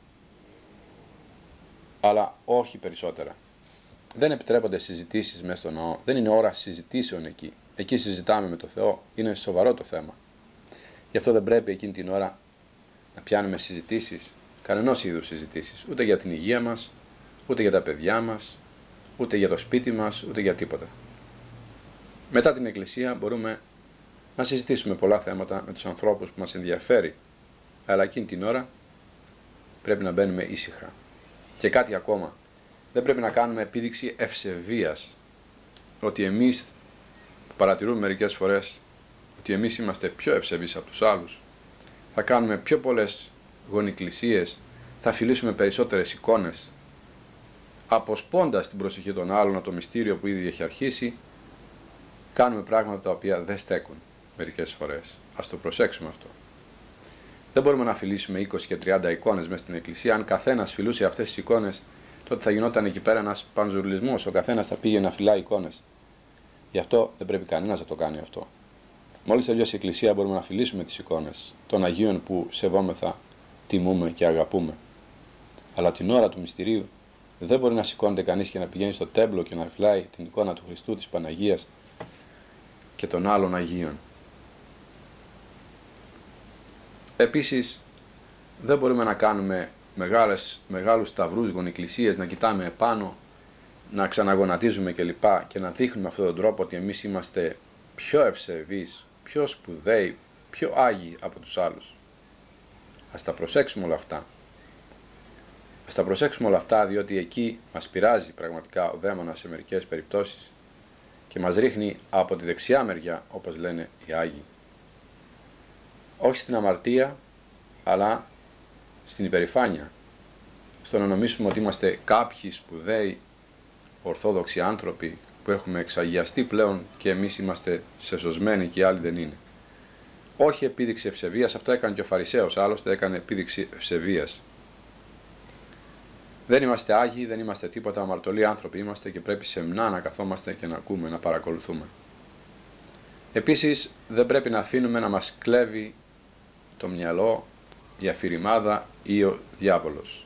αλλά όχι περισσότερα. Δεν επιτρέπονται συζητήσεις μέσα στο ναό, δεν είναι ώρα συζητήσεων εκεί. Εκεί συζητάμε με το Θεό, είναι σοβαρό το θέμα. Γι' αυτό δεν πρέπει εκείνη την ώρα να πιάνουμε συζητήσεις, κανενός είδους συζητήσεις, ούτε για την υγεία μας, ούτε για τα παιδιά μας, ούτε για το σπίτι μας, ούτε για τίποτα. Μετά την εκκλησία μπορούμε να συζητήσουμε πολλά θέματα με τους ανθρώπους που μας ενδιαφέρει, αλλά εκείνη την ώρα πρέπει να μπαίνουμε ήσυχα. Και κάτι ακόμα. Δεν πρέπει να κάνουμε επίδειξη ευσεβίας. Ότι εμείς παρατηρούμε μερικές φορές ότι εμείς είμαστε πιο ευσεβείς από τους άλλους. Θα κάνουμε πιο πολλές γονικλησίες, θα φιλήσουμε περισσότερες εικόνες, αποσπώντας την προσοχή των άλλων από το μυστήριο που ήδη έχει αρχίσει. Κάνουμε πράγματα τα οποία δεν στέκουν μερικές φορές. Ας το προσέξουμε αυτό. Δεν μπορούμε να φιλήσουμε 20 και 30 εικόνες μέσα στην εκκλησία. Αν καθένας φιλούσε αυτές τις εικόνες, τότε θα γινόταν εκεί πέρα ένας πανζουρλισμός. Ο καθένας θα πήγε να φυλάει εικόνες. Γι' αυτό δεν πρέπει κανένας να το κάνει αυτό. Μόλις τελειώσει η εκκλησία, μπορούμε να φιλήσουμε τις εικόνες των Αγίων που σεβόμεθα, τιμούμε και αγαπούμε. Αλλά την ώρα του μυστηρίου δεν μπορεί να σηκώνεται κανείς και να πηγαίνει στο τέμπλο και να φυλάει την εικόνα του Χριστού, της Παναγίας και των άλλων Αγίων. Επίσης, δεν μπορούμε να κάνουμε μεγάλους σταυρούς, γονικλησίες, να κοιτάμε επάνω, να ξαναγονατίζουμε κλπ. Και να δείχνουμε αυτόν τον τρόπο ότι εμείς είμαστε πιο ευσεβείς, πιο σπουδαίοι, πιο άγιοι από τους άλλους. Ας τα προσέξουμε όλα αυτά. Ας τα προσέξουμε όλα αυτά, διότι εκεί μας πειράζει πραγματικά ο δαίμονας σε μερικές περιπτώσεις και μας ρίχνει από τη δεξιά μεριά, όπως λένε οι Άγιοι. Όχι στην αμαρτία, αλλά στην υπερηφάνεια. Στο να νομίσουμε ότι είμαστε κάποιοι σπουδαίοι, ορθόδοξοι άνθρωποι που έχουμε εξαγιαστεί πλέον και εμείς είμαστε σεσωσμένοι και οι άλλοι δεν είναι. Όχι επίδειξη ευσεβίας, αυτό έκανε και ο Φαρισαίος, άλλωστε έκανε επίδειξη ευσεβίας. Δεν είμαστε άγιοι, δεν είμαστε τίποτα, αμαρτωλοί άνθρωποι είμαστε και πρέπει σεμνά να καθόμαστε και να ακούμε, να παρακολουθούμε. Επίσης, δεν πρέπει να αφήνουμε να μας κλέβει το μυαλό, η αφηρημάδα ή ο διάβολος.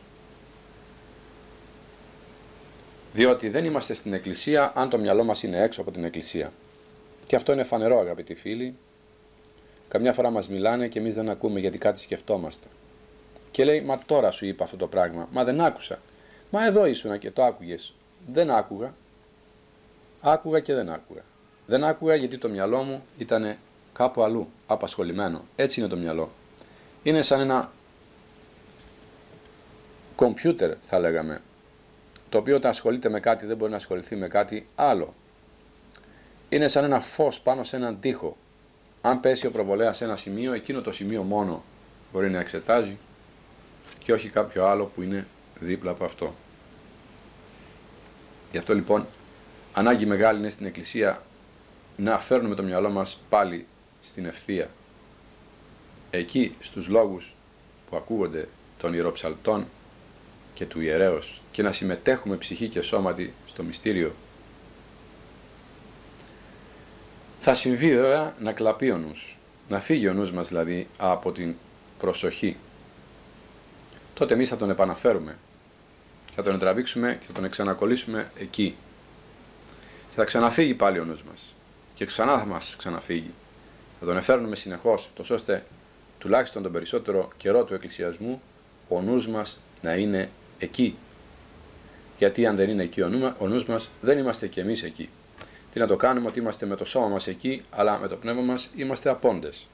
Διότι δεν είμαστε στην εκκλησία αν το μυαλό μας είναι έξω από την εκκλησία. Και αυτό είναι φανερό, αγαπητοί φίλοι. Καμιά φορά μας μιλάνε και εμείς δεν ακούμε γιατί κάτι σκεφτόμαστε. Και λέει, μα τώρα σου είπα αυτό το πράγμα, μα δεν άκουσα. Μα εδώ ήσουνα και το άκουγες. Δεν άκουγα. Άκουγα και δεν άκουγα. Δεν άκουγα γιατί το μυαλό μου ήταν κάπου αλλού, απασχολημένο. Έτσι είναι το μυαλό. Είναι σαν ένα κομπιούτερ, θα λέγαμε, το οποίο όταν ασχολείται με κάτι δεν μπορεί να ασχοληθεί με κάτι άλλο. Είναι σαν ένα φως πάνω σε έναν τοίχο. Αν πέσει ο προβολέας σε ένα σημείο, εκείνο το σημείο μόνο μπορεί να εξετάζει και όχι κάποιο άλλο που είναι δίπλα από αυτό. Γι' αυτό λοιπόν ανάγκη μεγάλη είναι στην Εκκλησία να φέρνουμε το μυαλό μας πάλι στην ευθεία. Εκεί στους λόγους που ακούγονται των ιεροψαλτών και του ιερέως και να συμμετέχουμε ψυχή και σώματι στο μυστήριο. Θα συμβεί βέβαια να κλαπεί ο νους, να φύγει ο νους μας δηλαδή από την προσοχή. Τότε εμείς θα τον επαναφέρουμε, θα τον τραβήξουμε και θα τον εξανακολλήσουμε εκεί. Και θα ξαναφύγει πάλι ο νους μας και ξανά θα μας ξαναφύγει. Θα τον εφέρνουμε συνεχώς, τόσο ώστε τουλάχιστον τον περισσότερο καιρό του εκκλησιασμού ο νους μας να είναι εκεί. Γιατί αν δεν είναι εκεί ο νους μας, δεν είμαστε και εμείς εκεί. Τι να το κάνουμε ότι είμαστε με το σώμα μας εκεί, αλλά με το πνεύμα μας είμαστε απόντες.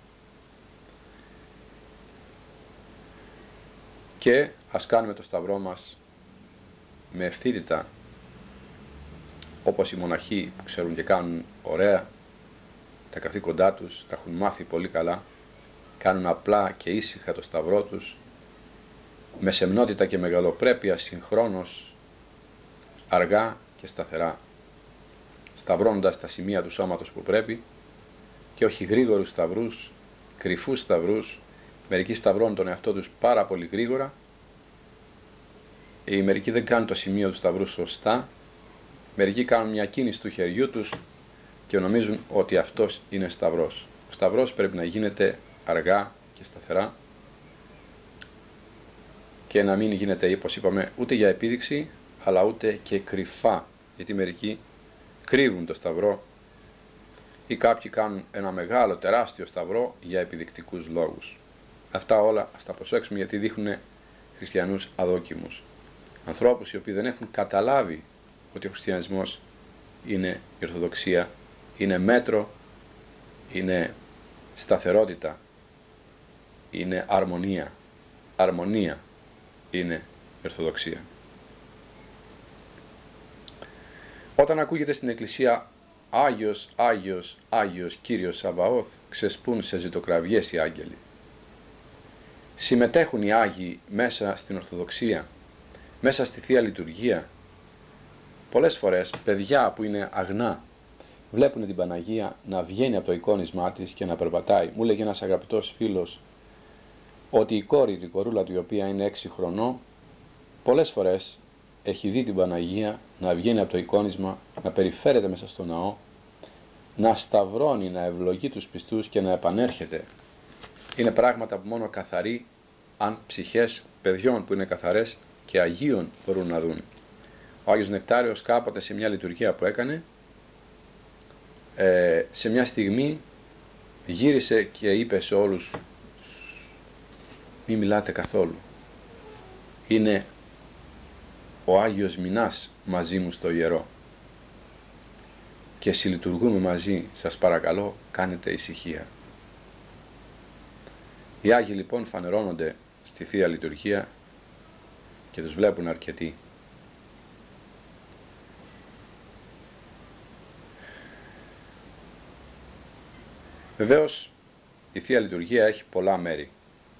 Και ας κάνουμε το σταυρό μας με ευθύτητα, όπως οι μοναχοί που ξέρουν και κάνουν ωραία τα καθήκοντά τους, τα έχουν μάθει πολύ καλά, κάνουν απλά και ήσυχα το σταυρό τους, με σεμνότητα και μεγαλοπρέπεια συγχρόνως, αργά και σταθερά, σταυρώνοντας τα σημεία του σώματος που πρέπει και όχι γρήγορους σταυρούς, κρυφούς σταυρούς. Μερικοί σταυρώνουν τον εαυτό τους πάρα πολύ γρήγορα, οι μερικοί δεν κάνουν το σημείο του σταυρού σωστά, μερικοί κάνουν μια κίνηση του χεριού τους και νομίζουν ότι αυτός είναι σταυρός. Ο σταυρός πρέπει να γίνεται αργά και σταθερά και να μην γίνεται, όπως είπαμε, ούτε για επίδειξη αλλά ούτε και κρυφά, γιατί μερικοί κρύβουν το σταυρό ή κάποιοι κάνουν ένα μεγάλο τεράστιο σταυρό για επιδεικτικούς λόγους. Αυτά όλα ας τα προσέξουμε, γιατί δείχνουν χριστιανούς αδόκιμους, ανθρώπους οι οποίοι δεν έχουν καταλάβει ότι ο χριστιανισμός είναι η Ορθοδοξία, είναι μέτρο, είναι σταθερότητα, είναι αρμονία. Αρμονία είναι η Ορθοδοξία. Όταν ακούγεται στην Εκκλησία Άγιος, Άγιος, Άγιος Κύριος Σαβαώθ, ξεσπούν σε ζητοκραυγές οι άγγελοι. Συμμετέχουν οι Άγιοι μέσα στην Ορθοδοξία, μέσα στη Θεία Λειτουργία. Πολλές φορές παιδιά που είναι αγνά βλέπουν την Παναγία να βγαίνει από το εικόνισμά της και να περπατάει. Μου λέγει ένας αγαπητός φίλος ότι η κόρη, η κορούλα του, η οποία είναι 6 χρονών, πολλές φορές έχει δει την Παναγία να βγαίνει από το εικόνισμα, να περιφέρεται μέσα στο ναό, να σταυρώνει, να ευλογεί τους πιστούς και να επανέρχεται. Είναι πράγματα που μόνο καθαροί, αν ψυχές παιδιών που είναι καθαρές και Αγίων μπορούν να δουν. Ο Άγιος Νεκτάριος κάποτε σε μια λειτουργία που έκανε, σε μια στιγμή γύρισε και είπε σε όλους, μη μιλάτε καθόλου. Είναι ο Άγιος Μινάς μαζί μου στο ιερό και συλλειτουργούμε μαζί, σας παρακαλώ κάνετε ησυχία. Οι Άγιοι λοιπόν φανερώνονται στη Θεία Λειτουργία και τους βλέπουν αρκετοί. Βεβαίως η Θεία Λειτουργία έχει πολλά μέρη.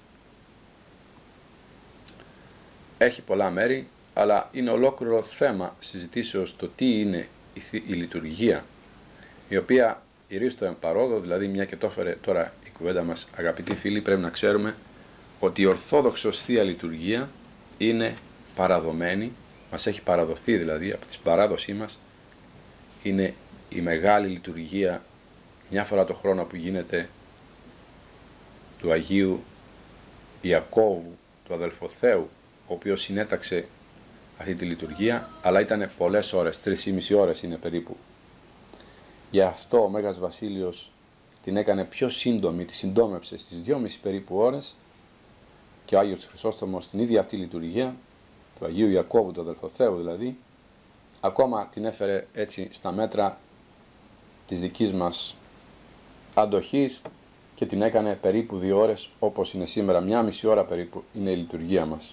Έχει πολλά μέρη, αλλά είναι ολόκληρο θέμα συζητήσεως το τι είναι η λειτουργία, η οποία ηρίστο εμπαρόδο, δηλαδή μια και το έφερε τώρα η κουβέντα μας, αγαπητοί φίλοι, πρέπει να ξέρουμε ότι η Ορθόδοξος Θεία Λειτουργία είναι παραδομένη, μας έχει παραδοθεί δηλαδή από την παράδοσή μας, είναι η μεγάλη λειτουργία μια φορά το χρόνο που γίνεται του Αγίου Ιακώβου, του αδελφοθέου, ο οποίος συνέταξε αυτή τη λειτουργία, αλλά ήταν πολλές ώρες, 3,5 ώρες είναι περίπου. Γι' αυτό ο Μέγας Βασίλειος την έκανε πιο σύντομη, τη συντόμευσε στις 2,5 περίπου ώρες και ο Άγιος Χρυσόστομος την ίδια αυτή λειτουργία, του Αγίου Ιακώβου, του αδελφοθέου δηλαδή, ακόμα την έφερε έτσι στα μέτρα της δικής μας αντοχής και την έκανε περίπου 2 ώρες, όπως είναι σήμερα, 1,5 ώρα περίπου είναι η λειτουργία μας.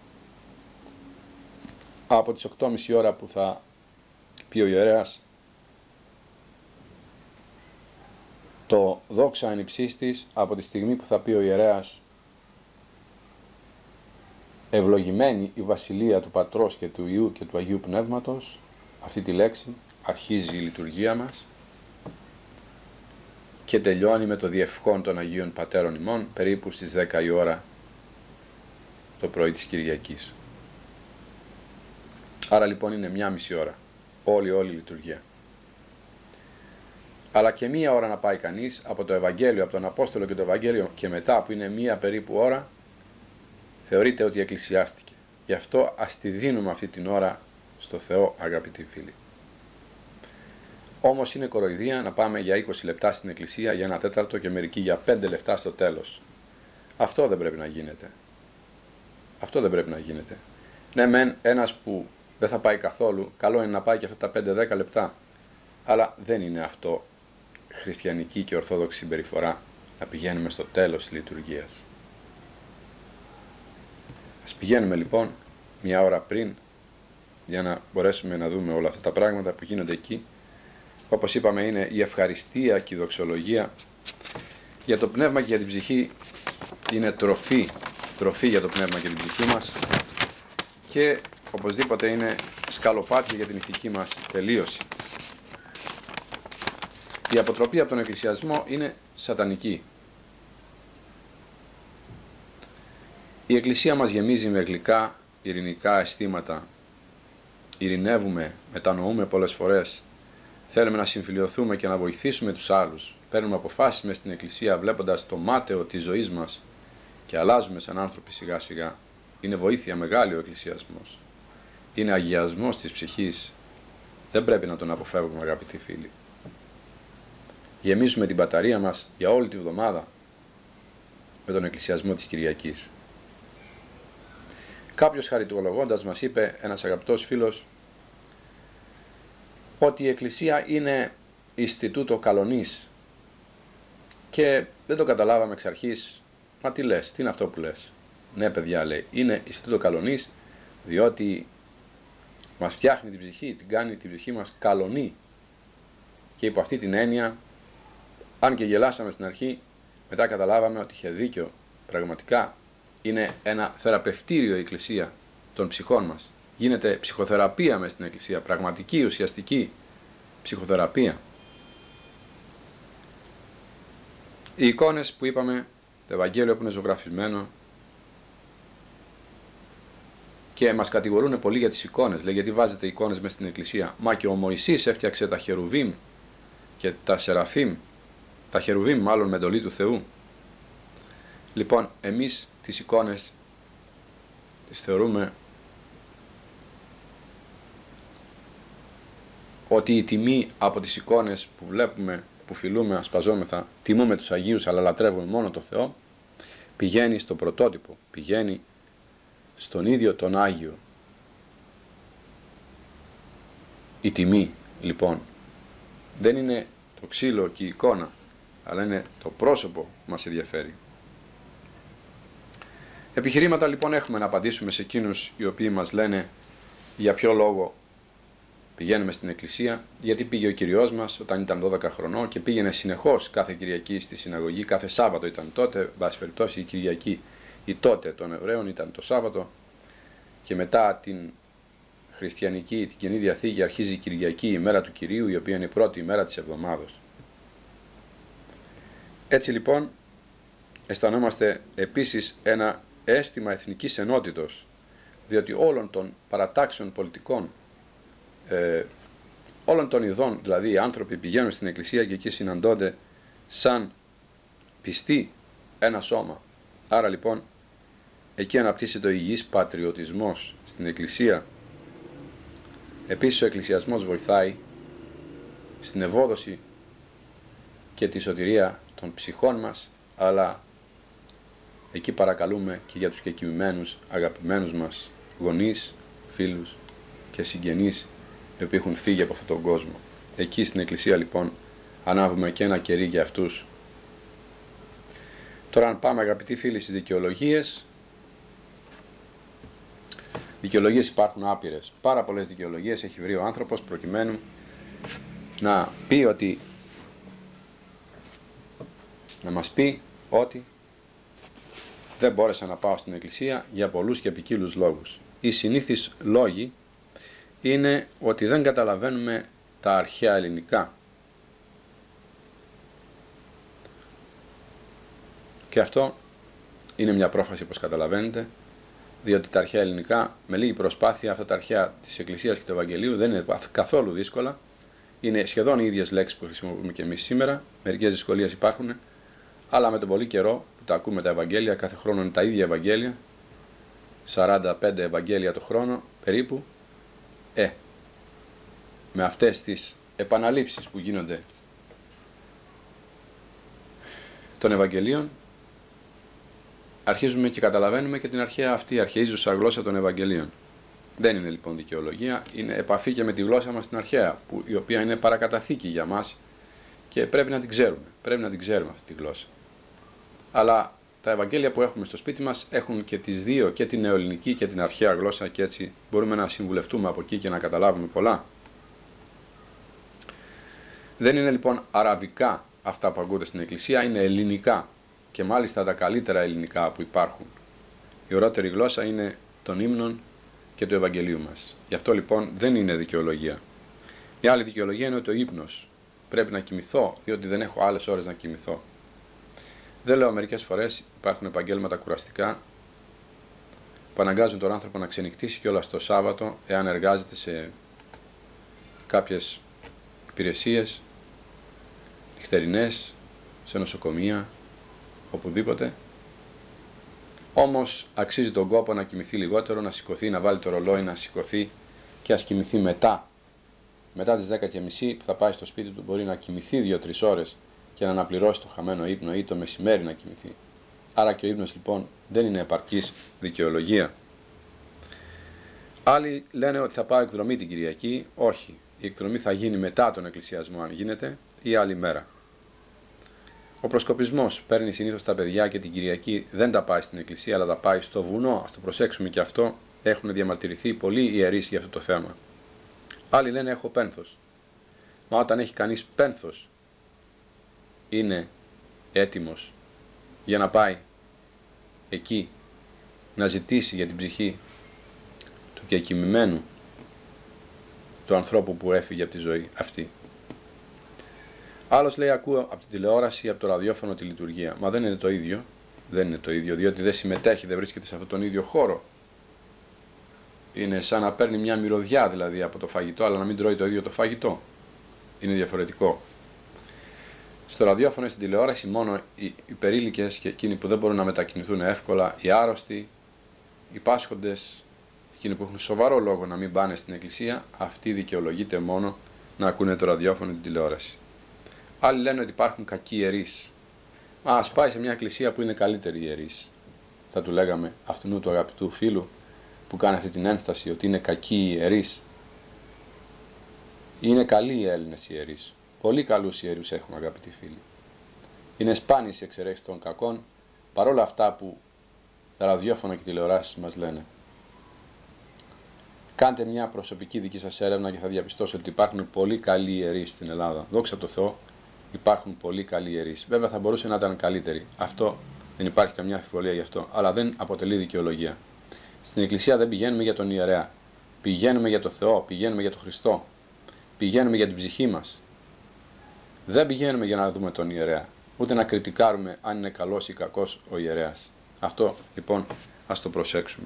Από τις 8,5 ώρα που θα πει ο ιερέας το δόξα εν υψής της, από τη στιγμή που θα πει ο ιερέας ευλογημένη η βασιλεία του Πατρός και του Υιού και του Αγίου Πνεύματος, αυτή τη λέξη αρχίζει η λειτουργία μας και τελειώνει με το διευχόν των Αγίων Πατέρων ημών περίπου στις 10 η ώρα το πρωί της Κυριακής. Άρα λοιπόν είναι 1,5 ώρα όλη η λειτουργία. Αλλά και 1 ώρα να πάει κανείς από το Ευαγγέλιο, από τον Απόστολο και το Ευαγγέλιο και μετά που είναι 1 περίπου ώρα, θεωρείται ότι εκκλησιάστηκε. Γι' αυτό ας τη δίνουμε αυτή την ώρα στο Θεό, αγαπητοί φίλοι. Όμως είναι κοροϊδία να πάμε για 20 λεπτά στην εκκλησία, για 1/4 και μερικοί για 5 λεπτά στο τέλος. Αυτό δεν πρέπει να γίνεται. Αυτό δεν πρέπει να γίνεται. Ναι μεν ένας που δεν θα πάει καθόλου, καλό είναι να πάει και αυτά τα 5-10 λεπτά. Αλλά δεν είναι αυτό χριστιανική και ορθόδοξη συμπεριφορά, να πηγαίνουμε στο τέλος της λειτουργίας. Ας πηγαίνουμε λοιπόν 1 ώρα πριν, για να μπορέσουμε να δούμε όλα αυτά τα πράγματα που γίνονται εκεί. Όπως είπαμε, είναι η ευχαριστία και η δοξολογία. Για το πνεύμα και για την ψυχή είναι τροφή για το πνεύμα και την ψυχή μας και οπωσδήποτε είναι σκαλοπάτια για την ηθική μας τελείωση. Η αποτροπή από τον εκκλησιασμό είναι σατανική. Η Εκκλησία μας γεμίζει με γλυκά, ειρηνικά αισθήματα. Ειρηνεύουμε, μετανοούμε πολλές φορές. Θέλουμε να συμφιλιωθούμε και να βοηθήσουμε τους άλλους. Παίρνουμε αποφάσεις μες στην Εκκλησία βλέποντας το μάταιο της ζωής μας και αλλάζουμε σαν άνθρωποι σιγά σιγά. Είναι βοήθεια μεγάλη ο εκκλησιασμός. Είναι αγιασμός της ψυχής. Δεν πρέπει να τον αποφεύγουμε, αγαπητοί φίλοι. Γεμίζουμε την μπαταρία μας για όλη τη βδομάδα με τον εκκλησιασμό της Κυριακής. Κάποιος χαριτολογώντας μας είπε, ένας αγαπητός φίλος, ότι η Εκκλησία είναι Ινστιτούτο Καλονής και δεν το καταλάβαμε εξ αρχής. Μα τι λες, τι είναι αυτό που λες? Ναι παιδιά, λέει, είναι Ινστιτούτο Καλονής, διότι μας φτιάχνει την ψυχή, την κάνει την ψυχή μας καλονή, και υπό αυτή την έννοια, αν και γελάσαμε στην αρχή, μετά καταλάβαμε ότι είχε δίκιο. Πραγματικά είναι ένα θεραπευτήριο η Εκκλησία των ψυχών μας. Γίνεται ψυχοθεραπεία μες στην Εκκλησία, πραγματική, ουσιαστική ψυχοθεραπεία. Οι εικόνες που είπαμε, το Ευαγγέλιο που είναι ζωγραφισμένο, και μας κατηγορούν πολύ για τις εικόνες. Λέει, γιατί βάζετε εικόνες μες στην Εκκλησία? Μα και ο Μωυσής έφτιαξε τα χερουβίμ και τα σεραφίμ, τα χερουβίμ μάλλον με εντολή του Θεού. Λοιπόν, εμείς τις εικόνες τις θεωρούμε ότι η τιμή από τις εικόνες που βλέπουμε, που φιλούμε, ασπαζόμεθα, τιμούμε τους Αγίους αλλά λατρεύουμε μόνο το Θεό, πηγαίνει στο πρωτότυπο, πηγαίνει στον ίδιο τον Άγιο. Η τιμή λοιπόν δεν είναι το ξύλο και η εικόνα, αλλά είναι το πρόσωπο που μας ενδιαφέρει. Επιχειρήματα λοιπόν έχουμε να απαντήσουμε σε εκείνους οι οποίοι μας λένε για ποιο λόγο πηγαίνουμε στην Εκκλησία, γιατί πήγε ο Κυριός μας όταν ήταν 12 χρονών και πήγαινε συνεχώς κάθε Κυριακή στη συναγωγή, κάθε Σάββατο ήταν τότε, βάση περιπτώσει η Κυριακή η τότε των Εβραίων ήταν το Σάββατο, και μετά την χριστιανική, την Καινή Διαθήκη, αρχίζει η Κυριακή, η μέρα του Κυρίου, η οποία είναι η πρώτη ημέρα της εβδομάδος. Έτσι λοιπόν αισθανόμαστε επίσης ένα αίσθημα εθνικής ενότητος, διότι όλων των παρατάξεων πολιτικών, όλων των ειδών, δηλαδή οι άνθρωποι πηγαίνουν στην Εκκλησία και εκεί συναντώνται σαν πιστοί ένα σώμα. Άρα λοιπόν εκεί αναπτύσσεται ο υγιής πατριωτισμός στην Εκκλησία. Επίσης ο εκκλησιασμός βοηθάει στην ευόδοση και τη σωτηρία των ψυχών μας, αλλά εκεί παρακαλούμε και για τους κεκοιμημένους αγαπημένους μας γονείς, φίλους και συγγενείς οι οποίοι έχουν φύγει από αυτόν τον κόσμο. Εκεί στην Εκκλησία λοιπόν ανάβουμε και ένα κερί για αυτούς. Τώρα αν πάμε αγαπητοί φίλοι στις δικαιολογίες, δικαιολογίες υπάρχουν άπειρες. Πάρα πολλές δικαιολογίες έχει βρει ο άνθρωπος προκειμένου να πει ότι, να μας πει ότι δεν μπόρεσα να πάω στην Εκκλησία για πολλούς και ποικίλους λόγους. Οι συνήθεις λόγοι είναι ότι δεν καταλαβαίνουμε τα αρχαία ελληνικά. Και αυτό είναι μια πρόφαση, όπως καταλαβαίνετε, διότι τα αρχαία ελληνικά, με λίγη προσπάθεια, αυτά τα αρχαία της Εκκλησίας και του Ευαγγελίου δεν είναι καθόλου δύσκολα. Είναι σχεδόν οι ίδιες λέξεις που χρησιμοποιούμε και εμείς σήμερα. Μερικές δυσκολίες υπάρχουν, αλλά με τον πολύ καιρό που τα ακούμε τα Ευαγγέλια, κάθε χρόνο είναι τα ίδια Ευαγγέλια, 45 Ευαγγέλια το χρόνο περίπου, με αυτές τις επαναλήψεις που γίνονται των Ευαγγελίων, αρχίζουμε και καταλαβαίνουμε και την αρχαία αυτή, αρχαίζουσα γλώσσα των Ευαγγελίων. Δεν είναι λοιπόν δικαιολογία, είναι επαφή και με τη γλώσσα μας την αρχαία, η οποία είναι παρακαταθήκη για μας και πρέπει να την ξέρουμε. Πρέπει να την ξέρουμε αυτή τη γλώσσα. Αλλά τα Ευαγγέλια που έχουμε στο σπίτι μας έχουν και τις δύο, και την νεοελληνική και την αρχαία γλώσσα, και έτσι μπορούμε να συμβουλευτούμε από εκεί και να καταλάβουμε πολλά. Δεν είναι λοιπόν αραβικά αυτά που ακούγονται στην Εκκλησία, είναι ελληνικά. Και μάλιστα τα καλύτερα ελληνικά που υπάρχουν. Η ωραίτερη γλώσσα είναι των ύμνων και του Ευαγγελίου μας. Γι' αυτό λοιπόν δεν είναι δικαιολογία. Η άλλη δικαιολογία είναι ότι ο ύπνος. Πρέπει να κοιμηθώ, διότι δεν έχω άλλες ώρες να κοιμηθώ. Δεν λέω, μερικές φορές υπάρχουν επαγγέλματα κουραστικά που αναγκάζουν τον άνθρωπο να ξενυχτήσει κιόλας το Σάββατο, εάν εργάζεται σε κάποιες υπηρεσίες νυχτερινές, σε νοσοκομεία, οπουδήποτε. Όμως αξίζει τον κόπο να κοιμηθεί λιγότερο, να σηκωθεί, να βάλει το ρολόι, να σηκωθεί και ας κοιμηθεί μετά τις 10:30 που θα πάει στο σπίτι του, μπορεί να κοιμηθεί 2-3 ώρες και να αναπληρώσει το χαμένο ύπνο, ή το μεσημέρι να κοιμηθεί. Άρα και ο ύπνος λοιπόν δεν είναι επαρκής δικαιολογία. Άλλοι λένε ότι θα πάω εκδρομή την Κυριακή. Όχι, η εκδρομή θα γίνει μετά τον εκκλησιασμό αν γίνεται, ή άλλη μέρα. Ο προσκοπισμός παίρνει συνήθως τα παιδιά και την Κυριακή δεν τα πάει στην εκκλησία, αλλά τα πάει στο βουνό. Ας το προσέξουμε και αυτό, έχουν διαμαρτυρηθεί πολλοί ιερείς για αυτό το θέμα. Άλλοι λένε έχω πένθος. Μα όταν έχει κανείς πένθος, είναι έτοιμος για να πάει εκεί να ζητήσει για την ψυχή του κεκοιμημένου, του ανθρώπου που έφυγε από τη ζωή αυτή. Άλλος λέει ακούω από την τηλεόραση ή από το ραδιόφωνο τη λειτουργία. Μα δεν είναι το ίδιο. Δεν είναι το ίδιο, διότι δεν συμμετέχει, δεν βρίσκεται σε αυτόν τον ίδιο χώρο. Είναι σαν να παίρνει μια μυρωδιά δηλαδή από το φαγητό, αλλά να μην τρώει το ίδιο το φαγητό. Είναι διαφορετικό. Στο ραδιόφωνο ή στην τηλεόραση μόνο οι περίλικες και εκείνοι που δεν μπορούν να μετακινηθούν εύκολα, οι άρρωστοι, οι πάσχοντες, εκείνοι που έχουν σοβαρό λόγο να μην πάνε στην εκκλησία, αυτοί δικαιολογείται μόνο να ακούνε το ραδιόφωνο ή την τηλεόραση. Άλλοι λένε ότι υπάρχουν κακοί ιερείς. Ας πάει σε μια εκκλησία που είναι καλύτερη ιερείς. Θα του λέγαμε αυτού του αγαπητού φίλου που κάνει αυτή την ένσταση ότι είναι κακοί ιερείς. Είναι καλοί οι Έλληνες ιερείς. Πολύ καλούς ιερούς έχουμε, αγαπητοί φίλοι. Είναι σπάνιες οι εξαιρέσεις των κακών, παρόλα αυτά που τα ραδιόφωνα και τηλεοράσεις μας λένε. Κάντε μια προσωπική δική σας έρευνα και θα διαπιστώσετε ότι υπάρχουν πολύ καλοί ιερείς στην Ελλάδα. Δόξα τω Θεώ, υπάρχουν πολύ καλοί ιερείς. Βέβαια θα μπορούσε να ήταν καλύτεροι. Αυτό δεν υπάρχει καμιά αμφιβολία γι' αυτό, αλλά δεν αποτελεί δικαιολογία. Στην εκκλησία δεν πηγαίνουμε για τον ιερέα. Πηγαίνουμε για τον Θεό, πηγαίνουμε για τον Χριστό. Πηγαίνουμε για την ψυχή μας. Δεν πηγαίνουμε για να δούμε τον ιερέα, ούτε να κριτικάρουμε αν είναι καλός ή κακός ο ιερέας. Αυτό λοιπόν ας το προσέξουμε.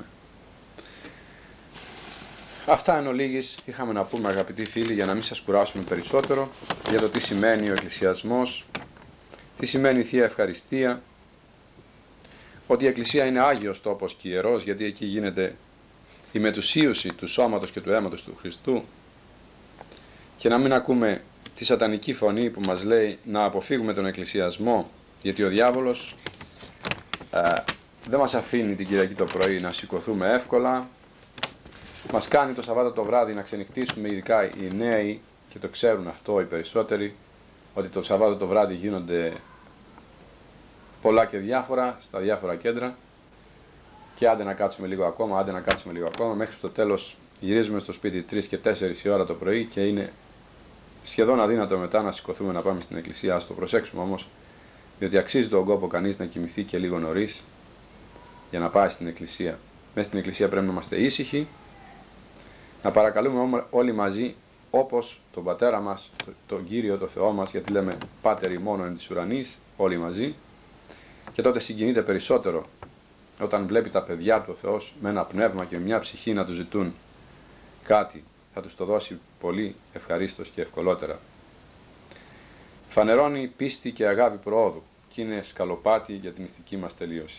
Αυτά εν ολίγης είχαμε να πούμε, αγαπητοί φίλοι, για να μην σας κουράσουμε περισσότερο για το τι σημαίνει ο εκκλησιασμός, τι σημαίνει η Θεία Ευχαριστία, ότι η Εκκλησία είναι Άγιος τόπος και ιερός, γιατί εκεί γίνεται η μετουσίωση του σώματος και του αίματος του Χριστού, και να μην ακούμε τη σατανική φωνή που μας λέει να αποφύγουμε τον εκκλησιασμό, γιατί ο διάβολος δεν μας αφήνει την Κυριακή το πρωί να σηκωθούμε εύκολα, μας κάνει το Σαββάτο το βράδυ να ξενυχτήσουμε, ειδικά οι νέοι, και το ξέρουν αυτό οι περισσότεροι, ότι το Σαββάτο το βράδυ γίνονται πολλά και διάφορα στα διάφορα κέντρα, και άντε να κάτσουμε λίγο ακόμα, άντε να κάτσουμε λίγο ακόμα, μέχρι στο τέλος γυρίζουμε στο σπίτι 3 και 4 η ώρα το πρωί και είναι σχεδόν αδύνατο μετά να σηκωθούμε να πάμε στην εκκλησία. Ας το προσέξουμε όμως, διότι αξίζει τον κόπο κανείς να κοιμηθεί και λίγο νωρίς για να πάει στην εκκλησία. Μέσα στην εκκλησία πρέπει να είμαστε ήσυχοι, να παρακαλούμε όλοι μαζί, όπως τον Πατέρα μας, τον Κύριο, τον Θεό μας, γιατί λέμε Πάτερ ημών εν της ουρανής, όλοι μαζί, και τότε συγκινείται περισσότερο όταν βλέπει τα παιδιά του ο Θεός με ένα πνεύμα και με μια ψυχή να του ζητούν κάτι, θα τους το δώσει πολύ ευχαρίστως και ευκολότερα. Φανερώνει πίστη και αγάπη προόδου και είναι σκαλοπάτι για την ηθική μας τελείωση.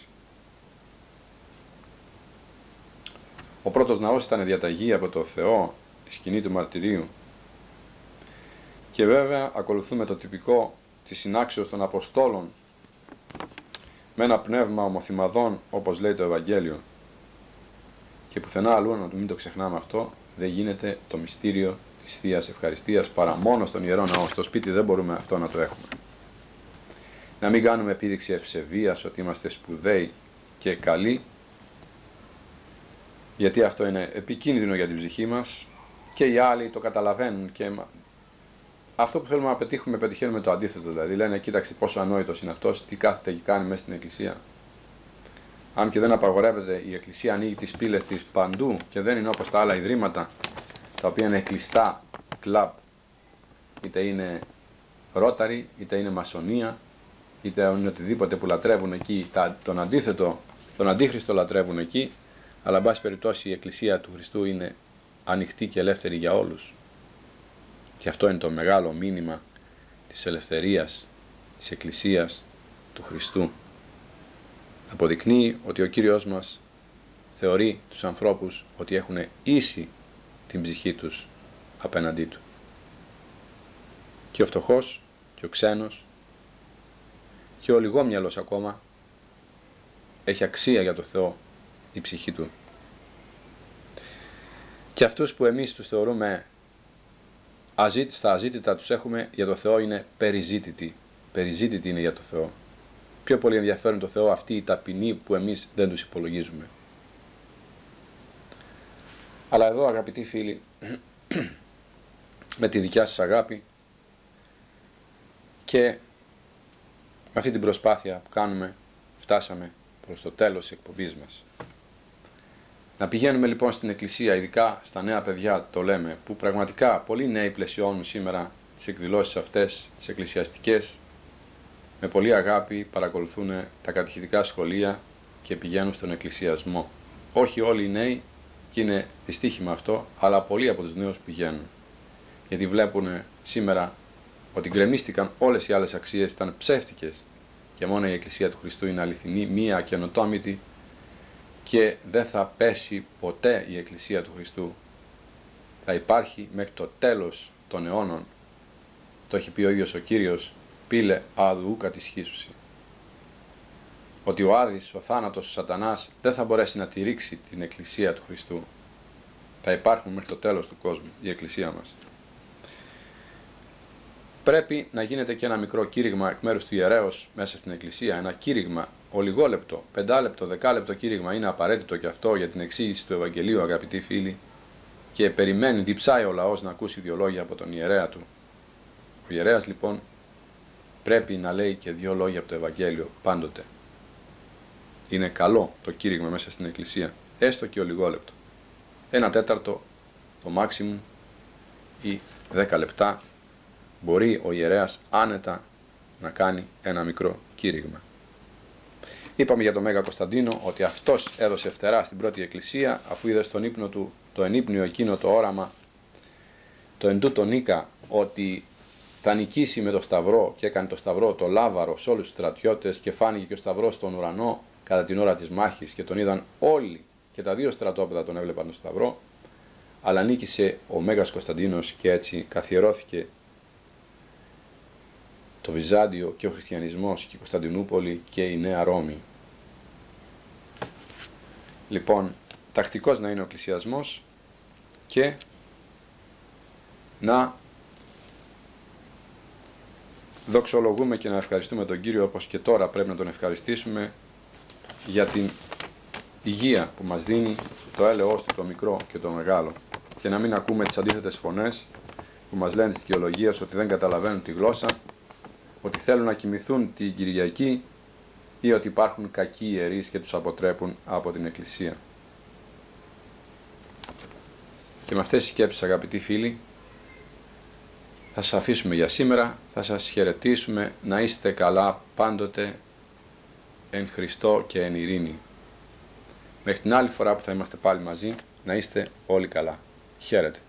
Ο πρώτος ναός ήταν διαταγή από το Θεό, η σκηνή του μαρτυρίου, και βέβαια ακολουθούμε το τυπικό της συνάξεως των Αποστόλων με ένα πνεύμα ομοθυμαδών, όπως λέει το Ευαγγέλιο, και πουθενά αλλού, να μην το ξεχνάμε αυτό, δεν γίνεται το μυστήριο της Θείας Ευχαριστίας παρά μόνο στον Ιερό Ναό. Στο σπίτι δεν μπορούμε αυτό να το έχουμε. Να μην κάνουμε επίδειξη ευσεβίας ότι είμαστε σπουδαίοι και καλοί, γιατί αυτό είναι επικίνδυνο για την ψυχή μας και οι άλλοι το καταλαβαίνουν, και αυτό που θέλουμε να πετύχουμε, πετυχαίνουμε το αντίθετο. Δηλαδή λένε κοίταξε πόσο ανόητος είναι αυτός, τι κάθεται και κάνει μέσα στην εκκλησία. Αν και δεν απαγορεύεται, η εκκλησία ανοίγει τις πύλες της παντού και δεν είναι όπως τα άλλα ιδρύματα τα οποία είναι κλειστά κλαμπ, είτε είναι ρόταρι, είτε είναι μασονία, είτε είναι οτιδήποτε που λατρεύουν εκεί, τον αντίχριστο λατρεύουν εκεί, αλλά εν πάση περιπτώσει η εκκλησία του Χριστού είναι ανοιχτή και ελεύθερη για όλους. Και αυτό είναι το μεγάλο μήνυμα της ελευθερίας της εκκλησίας του Χριστού. Αποδεικνύει ότι ο Κύριος μας θεωρεί τους ανθρώπους ότι έχουν ίση την ψυχή τους απέναντί του. Και ο φτωχός και ο ξένος και ο λιγόμυαλος ακόμα έχει αξία για το Θεό η ψυχή του. Και αυτούς που εμείς τους θεωρούμε στα αζήτητα τους έχουμε, για το Θεό είναι περιζήτητοι. Περιζήτητοι είναι για το Θεό. Πιο πολύ ενδιαφέρουν το Θεό αυτοί οι ταπεινοί που εμείς δεν τους υπολογίζουμε. Αλλά εδώ, αγαπητοί φίλοι, με τη δικιά σας αγάπη και με αυτή την προσπάθεια που κάνουμε, φτάσαμε προς το τέλος της εκπομπής μας. Να πηγαίνουμε λοιπόν στην εκκλησία, ειδικά στα νέα παιδιά το λέμε, που πραγματικά πολλοί νέοι πλαισιώνουν σήμερα τις εκδηλώσεις αυτές, τις εκκλησιαστικές, με πολύ αγάπη παρακολουθούν τα κατηχητικά σχολεία και πηγαίνουν στον εκκλησιασμό. Όχι όλοι οι νέοι, και είναι δυστύχημα αυτό, αλλά πολλοί από τους νέους πηγαίνουν. Γιατί βλέπουν σήμερα ότι γκρεμίστηκαν όλες οι άλλες αξίες, ήταν ψεύτικες και μόνο η Εκκλησία του Χριστού είναι αληθινή, μία καινοτόμητη και δεν θα πέσει ποτέ η Εκκλησία του Χριστού. Θα υπάρχει μέχρι το τέλος των αιώνων. Το έχει πει ο ίδιος ο Κύριος, πήλε αδου κατησχίσουσι. Ότι ο Άδης, ο θάνατος, ο σατανάς δεν θα μπορέσει να τη ρίξει την Εκκλησία του Χριστού. Θα υπάρχουν μέχρι το τέλος του κόσμου η Εκκλησία μας. Πρέπει να γίνεται και ένα μικρό κήρυγμα εκ μέρους του ιερέως μέσα στην Εκκλησία. Ένα κήρυγμα, ολιγόλεπτο, 5 λεπτό, 10 λεπτό κήρυγμα είναι απαραίτητο και αυτό για την εξήγηση του Ευαγγελίου, αγαπητοί φίλοι, και περιμένει, διψάει ο λαός να ακούσει 2 λόγια από τον ιερέα του. Ο ιερέας λοιπόν πρέπει να λέει και 2 λόγια από το Ευαγγέλιο πάντοτε. Είναι καλό το κήρυγμα μέσα στην Εκκλησία, έστω και ολιγόλεπτο. 1/4 το maximum ή 10 λεπτά μπορεί ο ιερέας άνετα να κάνει ένα μικρό κήρυγμα. Είπαμε για τον Μέγα Κωνσταντίνο ότι αυτός έδωσε φτερά στην πρώτη εκκλησία, αφού είδε στον ύπνο του το ενύπνιο εκείνο το όραμα, το εν τούτο νίκα, ότι θα νικήσει με το σταυρό, και έκανε το σταυρό το λάβαρο σε όλους τους στρατιώτες και φάνηκε και ο σταυρός στον ουρανό κατά την ώρα της μάχης και τον είδαν όλοι και τα 2 στρατόπεδα τον έβλεπαν τον σταυρό, αλλά νίκησε ο Μέγας Κωνσταντίνος και έτσι καθιερώθηκε το Βυζάντιο και ο χριστιανισμός και η Κωνσταντινούπολη και η Νέα Ρώμη. Λοιπόν, τακτικός να είναι ο εκκλησιασμός και να δοξολογούμε και να ευχαριστούμε τον Κύριο, όπως και τώρα πρέπει να τον ευχαριστήσουμε για την υγεία που μας δίνει, το έλεος του το μικρό και το μεγάλο, και να μην ακούμε τις αντίθετες φωνές που μας λένε της δικαιολογίας ότι δεν καταλαβαίνουν τη γλώσσα, ότι θέλουν να κοιμηθούν την Κυριακή ή ότι υπάρχουν κακοί ιερείς και τους αποτρέπουν από την Εκκλησία. Και με αυτές τις σκέψεις, αγαπητοί φίλοι, θα σας αφήσουμε για σήμερα, θα σας χαιρετήσουμε, να είστε καλά πάντοτε εν Χριστώ και εν ειρήνη. Μέχρι την άλλη φορά που θα είμαστε πάλι μαζί, να είστε όλοι καλά. Χαίρετε.